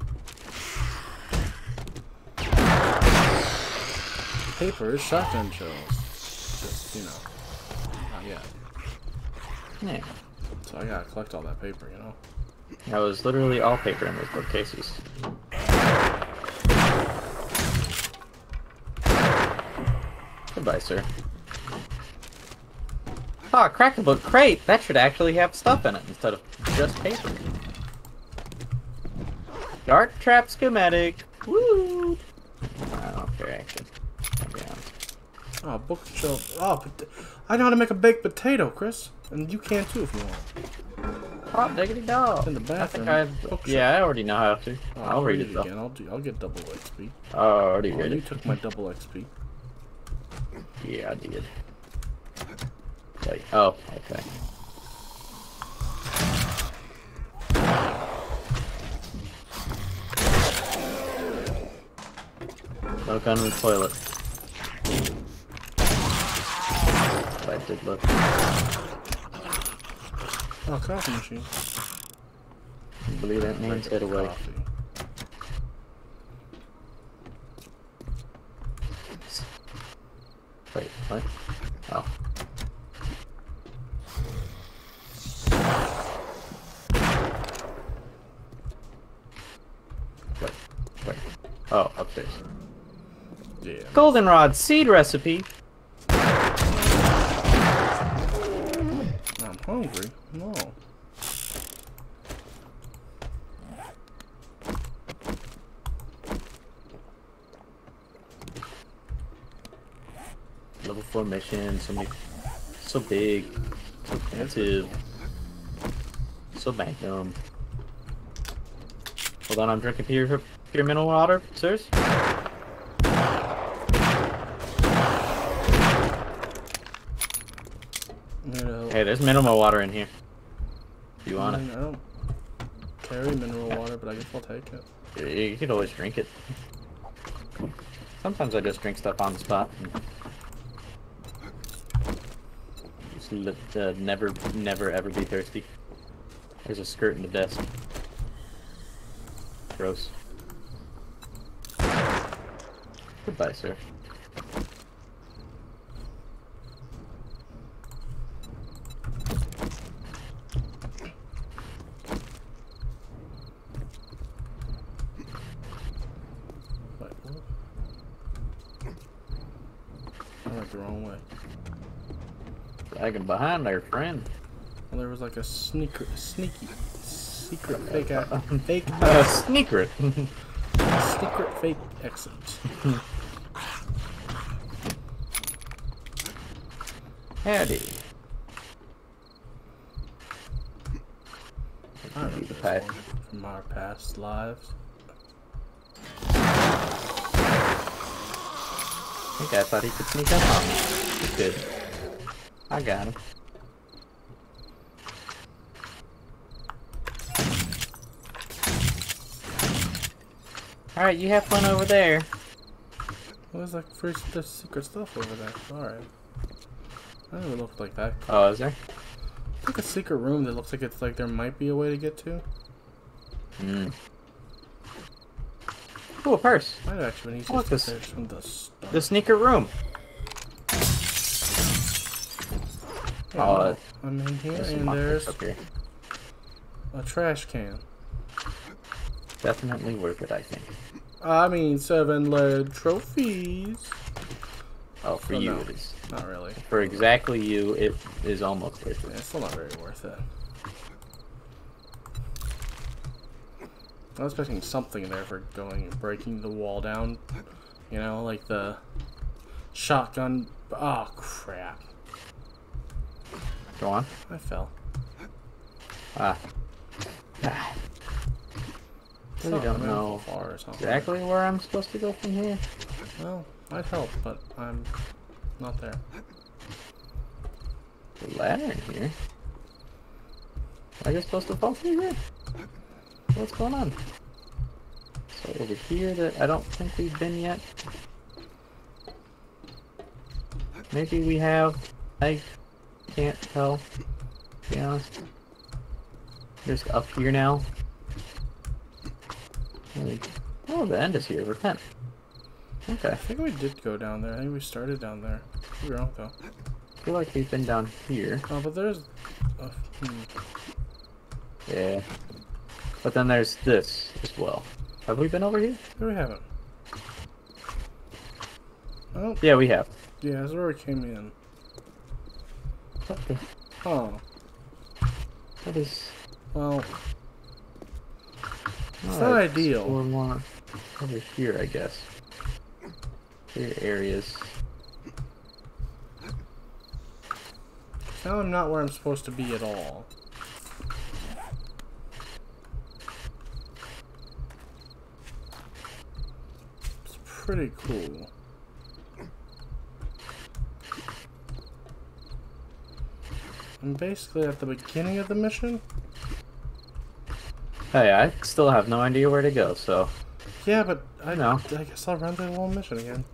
Paper is shotgun shells. Just, you know, not yet. Yeah. So I gotta collect all that paper, you know? That was literally all paper in those bookcases. Goodbye, sir. Ah, crack a book crate! That should actually have stuff in it instead of just paper. Dart trap schematic! Woo! I don't care, actually. I'll be honest. Oh, bookshelf. Oh, pot- I know how to make a baked potato, Chris. And you can too if you want. Hot diggity dog! In the I think bathroom. I've... Bookshelf. Yeah, I already know how to. Oh, I'll read it though. again. I'll do. I'll get double X P. I already Oh, read you it. took my double X P. Yeah, I did. Like, oh, okay. No gun in the toilet. But I did look. Oh, coffee machine. I believe that means head away. Coffee. Wait, what? Oh. Wait, wait. Oh, upstairs. Yeah. Goldenrod seed recipe. I'm hungry. No. Level four mission. So many. So big. So expensive. So magnum. Hold on, I'm drinking pure, pure mineral water. Sirs? No. Hey, there's mineral water in here. You want I mean, I don't carry mineral water, but I guess I'll take it. it? You, you could always drink it. Sometimes I just drink stuff on the spot. Just li uh, never, never, ever be thirsty. There's a skirt in the desk. Gross. Goodbye, sir. Wait, what? I went the wrong way. Lagging behind there, friend. Well, there was like a sneaker, sneaky, secret fake, a fake, Uh, sneaker. secret fake exit. Howdy. I remember the this path. one from our past lives. I think I thought he could sneak up on me. He could. I got him. Alright, you have fun over there. What was like first the secret stuff over there? Alright. I don't even look like that. Oh, is there? It's like a secret room that looks like it's like there might be a way to get to. Hmm. Cool, a purse. Might have actually been easier What's to this? get there from the start. The sneaker room. Yeah, Oh, well, I'm in here there's some and monsters there's up here. a trash can. Definitely worth it, I think. I mean, seven lead trophies. Oh, for Oh, you no. it is. Not really. For exactly you, it is almost worth Yeah, it. it's still not very worth it. I was expecting something there for going breaking the wall down. You know, like the shotgun. Oh crap! Go on. I fell. Ah. Ah. It's Really not don't moving know far or something. exactly where I'm supposed to go from here. Well, I'd help, but I'm not there. The ladder in here. Am I just supposed to fall through here? What's going on? So over here that I don't think we've been yet. Maybe we have. I can't tell. To be honest. Just up here now. Oh, the end is here. Repent. Okay. I think we did go down there. I think we started down there. Could be wrong though. I feel like we've been down here. Oh, but there's. Uh, hmm. Yeah. But then there's this as well. Have we been over here? No, we haven't. Oh, Yeah, we have. yeah, that's where we came in. What the? Oh, What is? well, it's Alright, not ideal. explore more over here, I guess. Here areas. Now I'm not where I'm supposed to be at all. It's pretty cool. I'm basically at the beginning of the mission. Hey, I still have no idea where to go, so... Yeah, but I know. I guess I'll run through the whole mission again.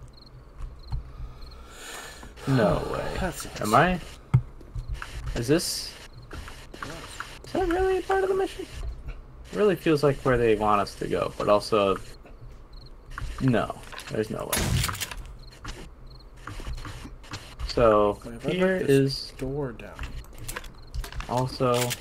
No way. That's Am I? Is this... Is that really a part of the mission? It really feels like where they want us to go, but also... No. There's no way. So, Wait, if I here break this is door down. also...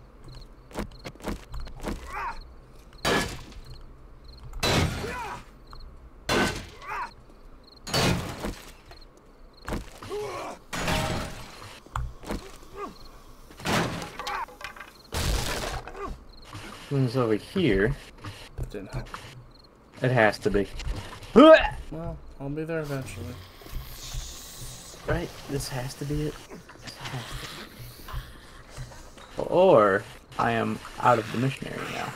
One's over here. That didn't help. It has to be. Well, I'll be there eventually. Right? This has to be it. This has to be. Or I am out of the mission area now.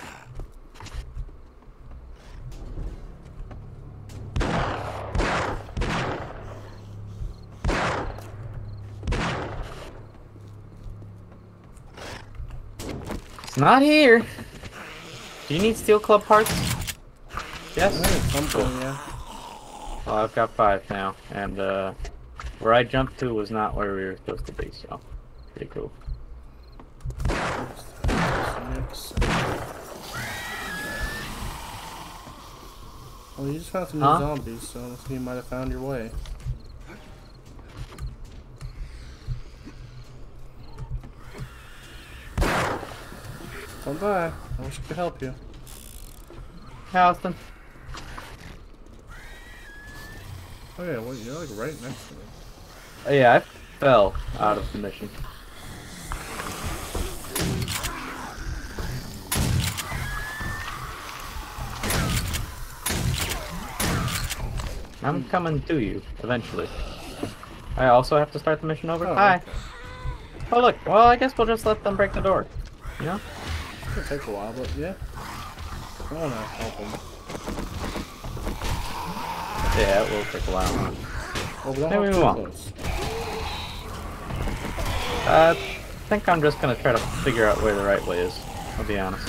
It's not here. Do you need steel club parts? Yes? I think something, yeah. Well, I've got five now, and uh, where I jumped to was not where we were supposed to be, so pretty cool. Well, you just found some new Huh? zombies, so let's see, you might have found your way. Don't die. I wish I could help you. Austin. Oh yeah, well, you're like right next to me. Oh, yeah, I fell out of the mission. I'm coming to you, eventually. I also have to start the mission over? Oh, Hi. okay. Oh, look. Well, I guess we'll just let them break the door. You know? It'll take a while, but yeah. I wanna help them. Yeah, it will take a while. Well, we don't Maybe have we too won't. close. Uh, I think I'm just gonna try to figure out where the right way is. I'll be honest.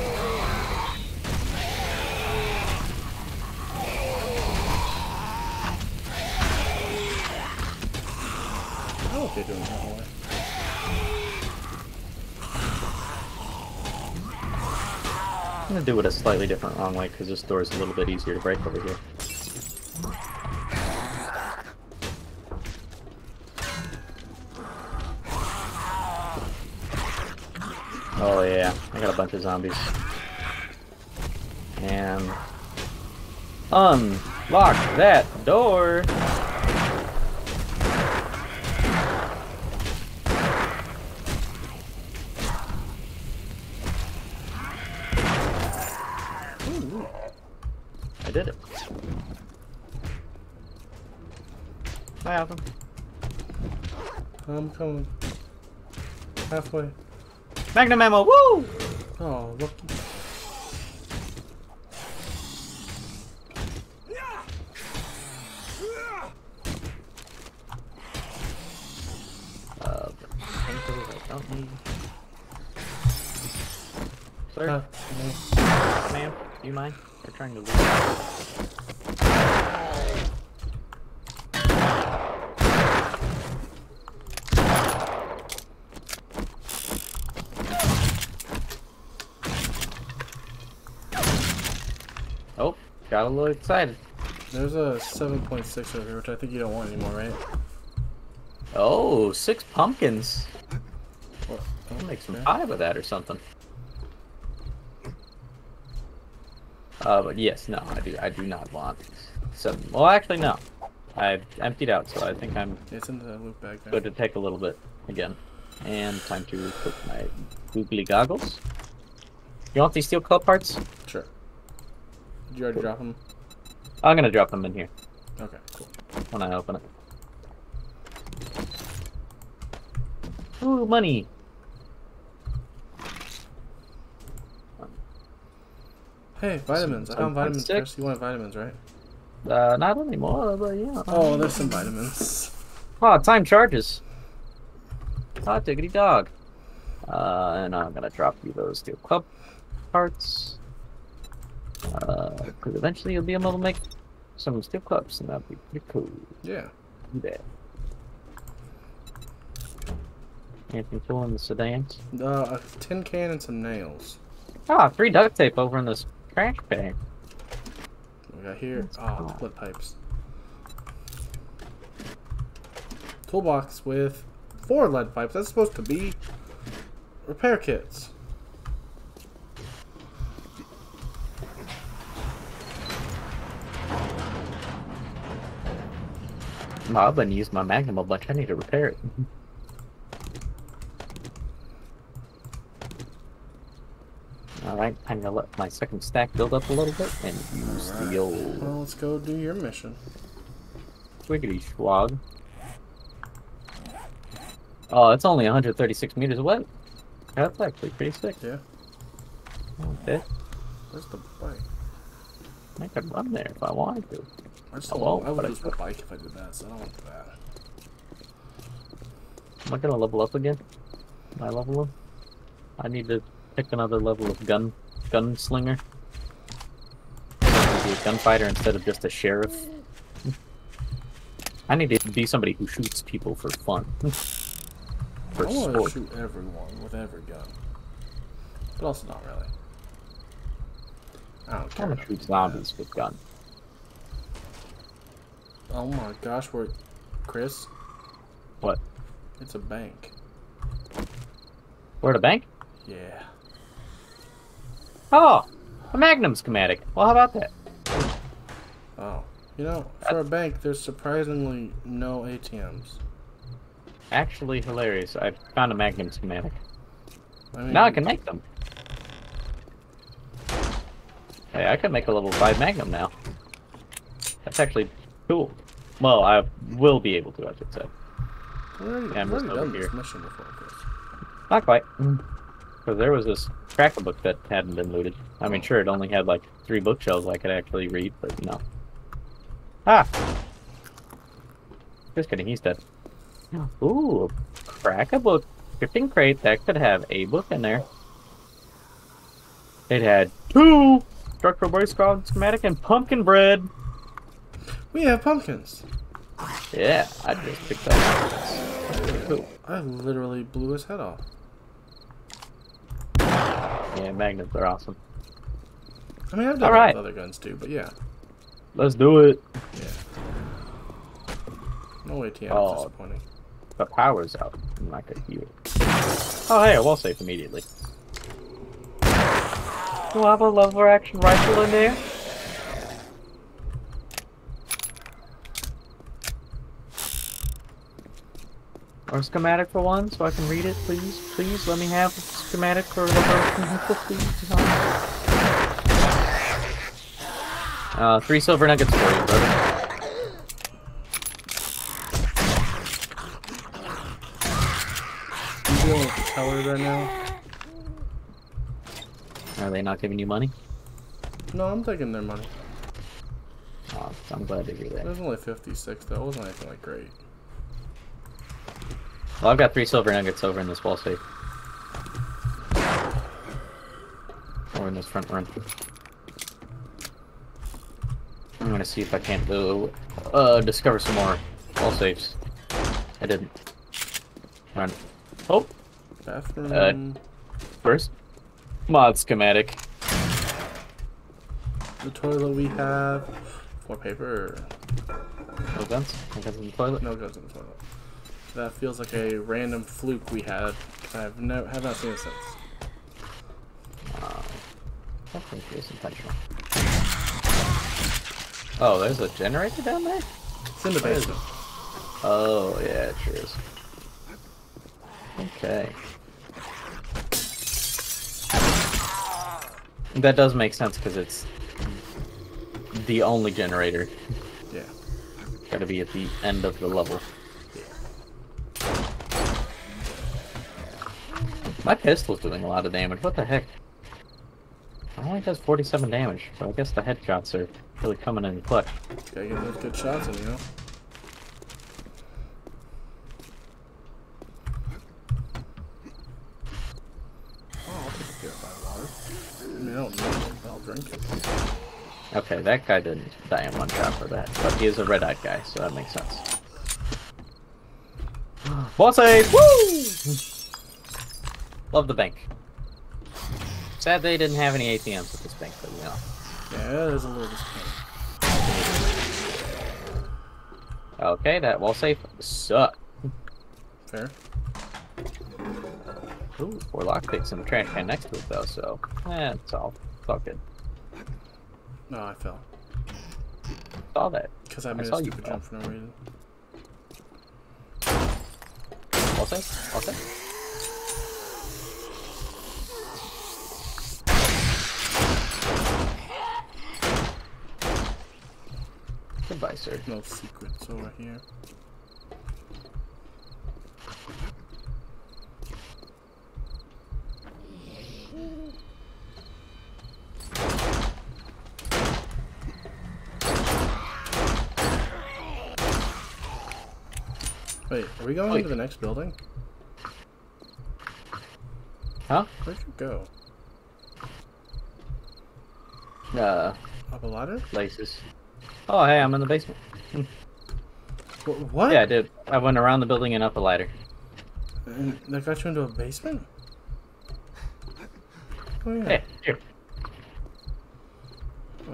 I don't know what they're doing that way. I'm gonna do it a slightly different wrong way because this door is a little bit easier to break over here. Oh yeah, I got a bunch of zombies. And unlock that door. Ooh, I did it. Hi, Alvin. I'm coming. Halfway. Magnum ammo, woo! Oh, look. Uh, painkillers I don't need. Sir, Uh, ma'am, do you mind? We're trying to leave. Oh, got a little excited. there's a seven point six over here, which I think you don't want anymore, right? Oh, six pumpkins. What? I'll make some okay. pie with that or something. Uh, but yes, no, I do. I do not want seven. Well, actually, no. I emptied out, so I think I'm It's in the loot bag there. good to take a little bit again. And time to put my googly goggles. You want these steel club parts? Sure. Did you already Cool. drop them? I'm gonna drop them in here Okay, cool. when I open it. Ooh, money! Hey, vitamins. I found vitamins, seven point Chris. You wanted vitamins, right? Uh, not anymore, but yeah. Oh, there's some vitamins. Oh, time charges. Ah, diggity dog. Uh, and I'm gonna drop you those steel club parts. Uh, because eventually you'll be able to make some steel clubs, and that'll be pretty cool. Yeah. Do that. Anything cool in the sedans? Uh, a tin can and some nails. Ah, free duct tape over in this trash bag. We got here. That's Ah, cool. split pipes. Toolbox with four lead pipes. That's supposed to be repair kits. Oh, I've been using my Magnum a bunch. I need to repair it. Alright, I'm gonna let my second stack build up a little bit and use Alright. the old Well, let's go do your mission. wiggity swag. Oh, it's only one hundred thirty-six meters away. That's actually pretty sick. Yeah. Okay. Where's the bike? I could run there if I wanted to. I just Oh, don't well, want, I would but I lose my bike if I did that, so I don't want to do that. Am I gonna level up again? Am I level up? I need to pick another level of gun gunslinger. Be a gunfighter instead of just a sheriff. I need to be somebody who shoots people for fun. For I want to sport. shoot everyone with every gun. But also not really. I don't I care. want to about shoot that. zombies with gun. Oh my gosh, we're... Chris? What? It's a bank. We're at a bank? Yeah. Oh! A Magnum schematic. Well, how about that? Oh. You know, for a bank, there's surprisingly no A T Ms. Actually hilarious. I found a Magnum schematic. I mean, Now I can make them. Hey, I can make a level five Magnum now. That's actually cool. Well, I will be able to, I should say. we already, Yeah, I'm we've just already over done this here. mission before, Chris. Not quite. Because there was this cracker book that hadn't been looted. I mean, sure, it only had like three bookshelves I could actually read, but you know. Ah! Just kidding, he's dead. Ooh, a cracker book. Shipping crate that could have a book in there. It had two structural brace squad schematic and pumpkin bread. We have pumpkins. Yeah, I just picked that up. That's pretty cool. I literally blew his head off. Yeah, magnets are awesome. I mean, I've done All that right. with other guns too, but yeah. Let's do it. Yeah. No A T M, Oh. it's disappointing. The power's out. I'm not gonna heal. Oh, hey, I will save immediately. We'll have a lever action rifle in there. Or schematic for one, so I can read it, please. Please let me have a schematic for the rifle, please. Uh, three silver nuggets for you, brother. You dealing with the tellers right now? Are they not giving you money? No, I'm taking their money. Oh, I'm glad to hear It that. was only fifty-six though. It wasn't anything like great. Well, I've got three silver nuggets over in this wall safe. Or in this front room. I'm gonna see if I can't do, uh, discover some more wall safes. I didn't. Run. Oh, Bathroom. first. Mod schematic. The toilet we have. For paper. No guns? No guns in the toilet? No guns in the toilet. That feels like a random fluke we had. I've never have not seen it since. Uh, definitely feels intentional. Oh, there's a generator down there? It's in the Where is basement. Oh, yeah, it sure is. Okay. That does make sense because it's the only generator. Yeah. Gotta be at the end of the level. My pistol's doing a lot of damage. What the heck? It only does forty-seven damage, so I guess the headshots are really coming in clutch. Gotta get those good shots in, you know? drinking. Okay, that guy didn't die in one shot for that, but he is a red-eyed guy, so that makes sense. Boss save! Woo! Love the bank. Sad they didn't have any A T Ms at this bank, but you know. Yeah, there's a little disappointing. Okay, that wall safe sucked. Fair. Ooh, four lockpicks in the trash can next to it though, so eh, it's all, it's all good. No, I fell. Saw that. Because I I made saw a you stupid fall. jump for no reason. Wall safe? Wall safe? Goodbye, sir. No secrets over here. Wait, are we going Wait. into the next building? Huh? Where'd you go? Uh, Up a ladder? laces. Oh, hey, I'm in the basement. Wh- What? Yeah, I did. I went around the building and up a ladder. And that got you into a basement? Oh yeah. Hey, here. Oh,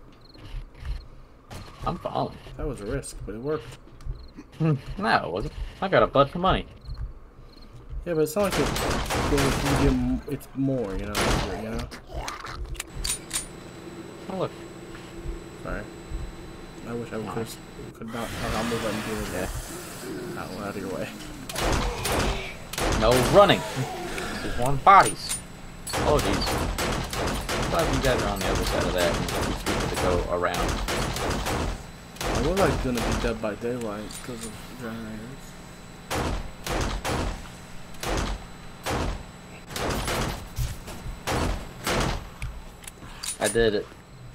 I'm falling. that was a risk, but it worked. No, it wasn't. I got a bud for money. Yeah, but it's not like it, you get m- it's more, you know. You know. Oh, look. Sorry. I wish I could could not. I'll move that and do it. Yeah. Out, out of your way. No running. There's one bodies. Oh, jeez. Glad you guys are on the other side of that and too stupid to go around. I was like gonna be dead by daylight because of generators. I did it.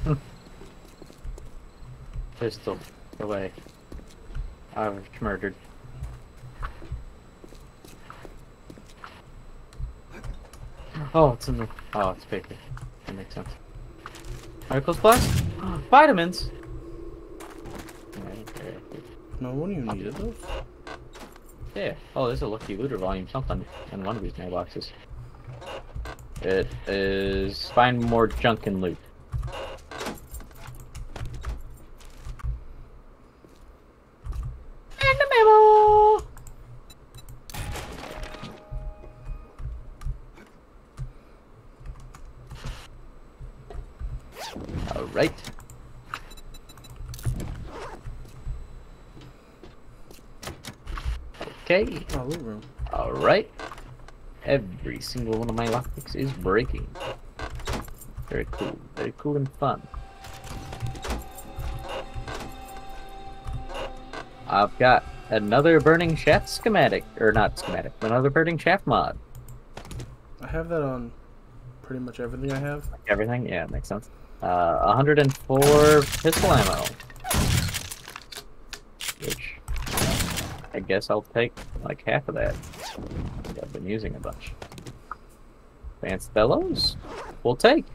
Pistol away. I was murdered. Oh, it's in the. Oh, it's paper. That makes sense. Articles Plus? Vitamins! Okay. No, what do you need of those? Yeah. Oh, there's a Lucky Looter volume something in one of these mailboxes. It is find more junk and loot. And a memo! Alright. Okay. Oh, loot room. Alright. Every single one of my lockpicks is breaking. Very cool. Very cool and fun. I've got another burning shaft schematic. Or not schematic. Another burning shaft mod. I have that on pretty much everything I have. Everything? Yeah, makes sense. Uh, one hundred four pistol ammo. Which I guess I'll take like half of that. I've been using a bunch. Advanced bellows, we'll take.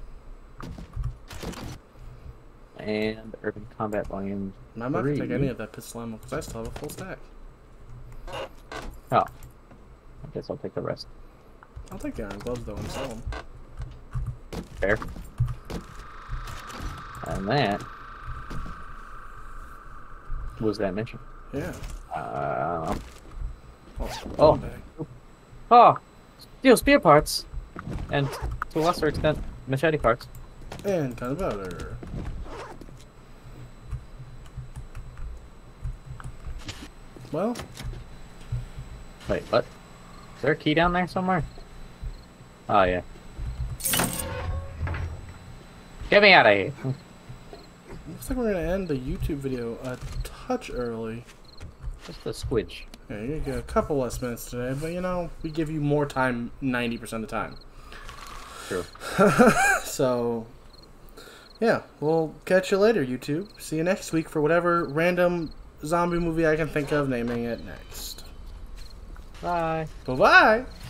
And Urban Combat Volume I'm not gonna take three. any of that pistol ammo because I still have a full stack. Oh, I guess I'll take the rest. I'll take the iron gloves though and sell them. Fair. And that was that mission. Yeah. Uh, Oh. Oh. bag. oh, steel spear parts, and to a lesser extent, machete parts. And kind of better. Well, Wait, what? Is there a key down there somewhere? Oh, yeah. Get me out of here. looks like we're gonna end the YouTube video a touch early. Just a squidge. Yeah, you get a couple less minutes today, but you know, we give you more time ninety percent of the time. True. So, yeah, we'll catch you later, YouTube. See you next week for whatever random zombie movie I can think of naming it next. Bye. Bye-bye!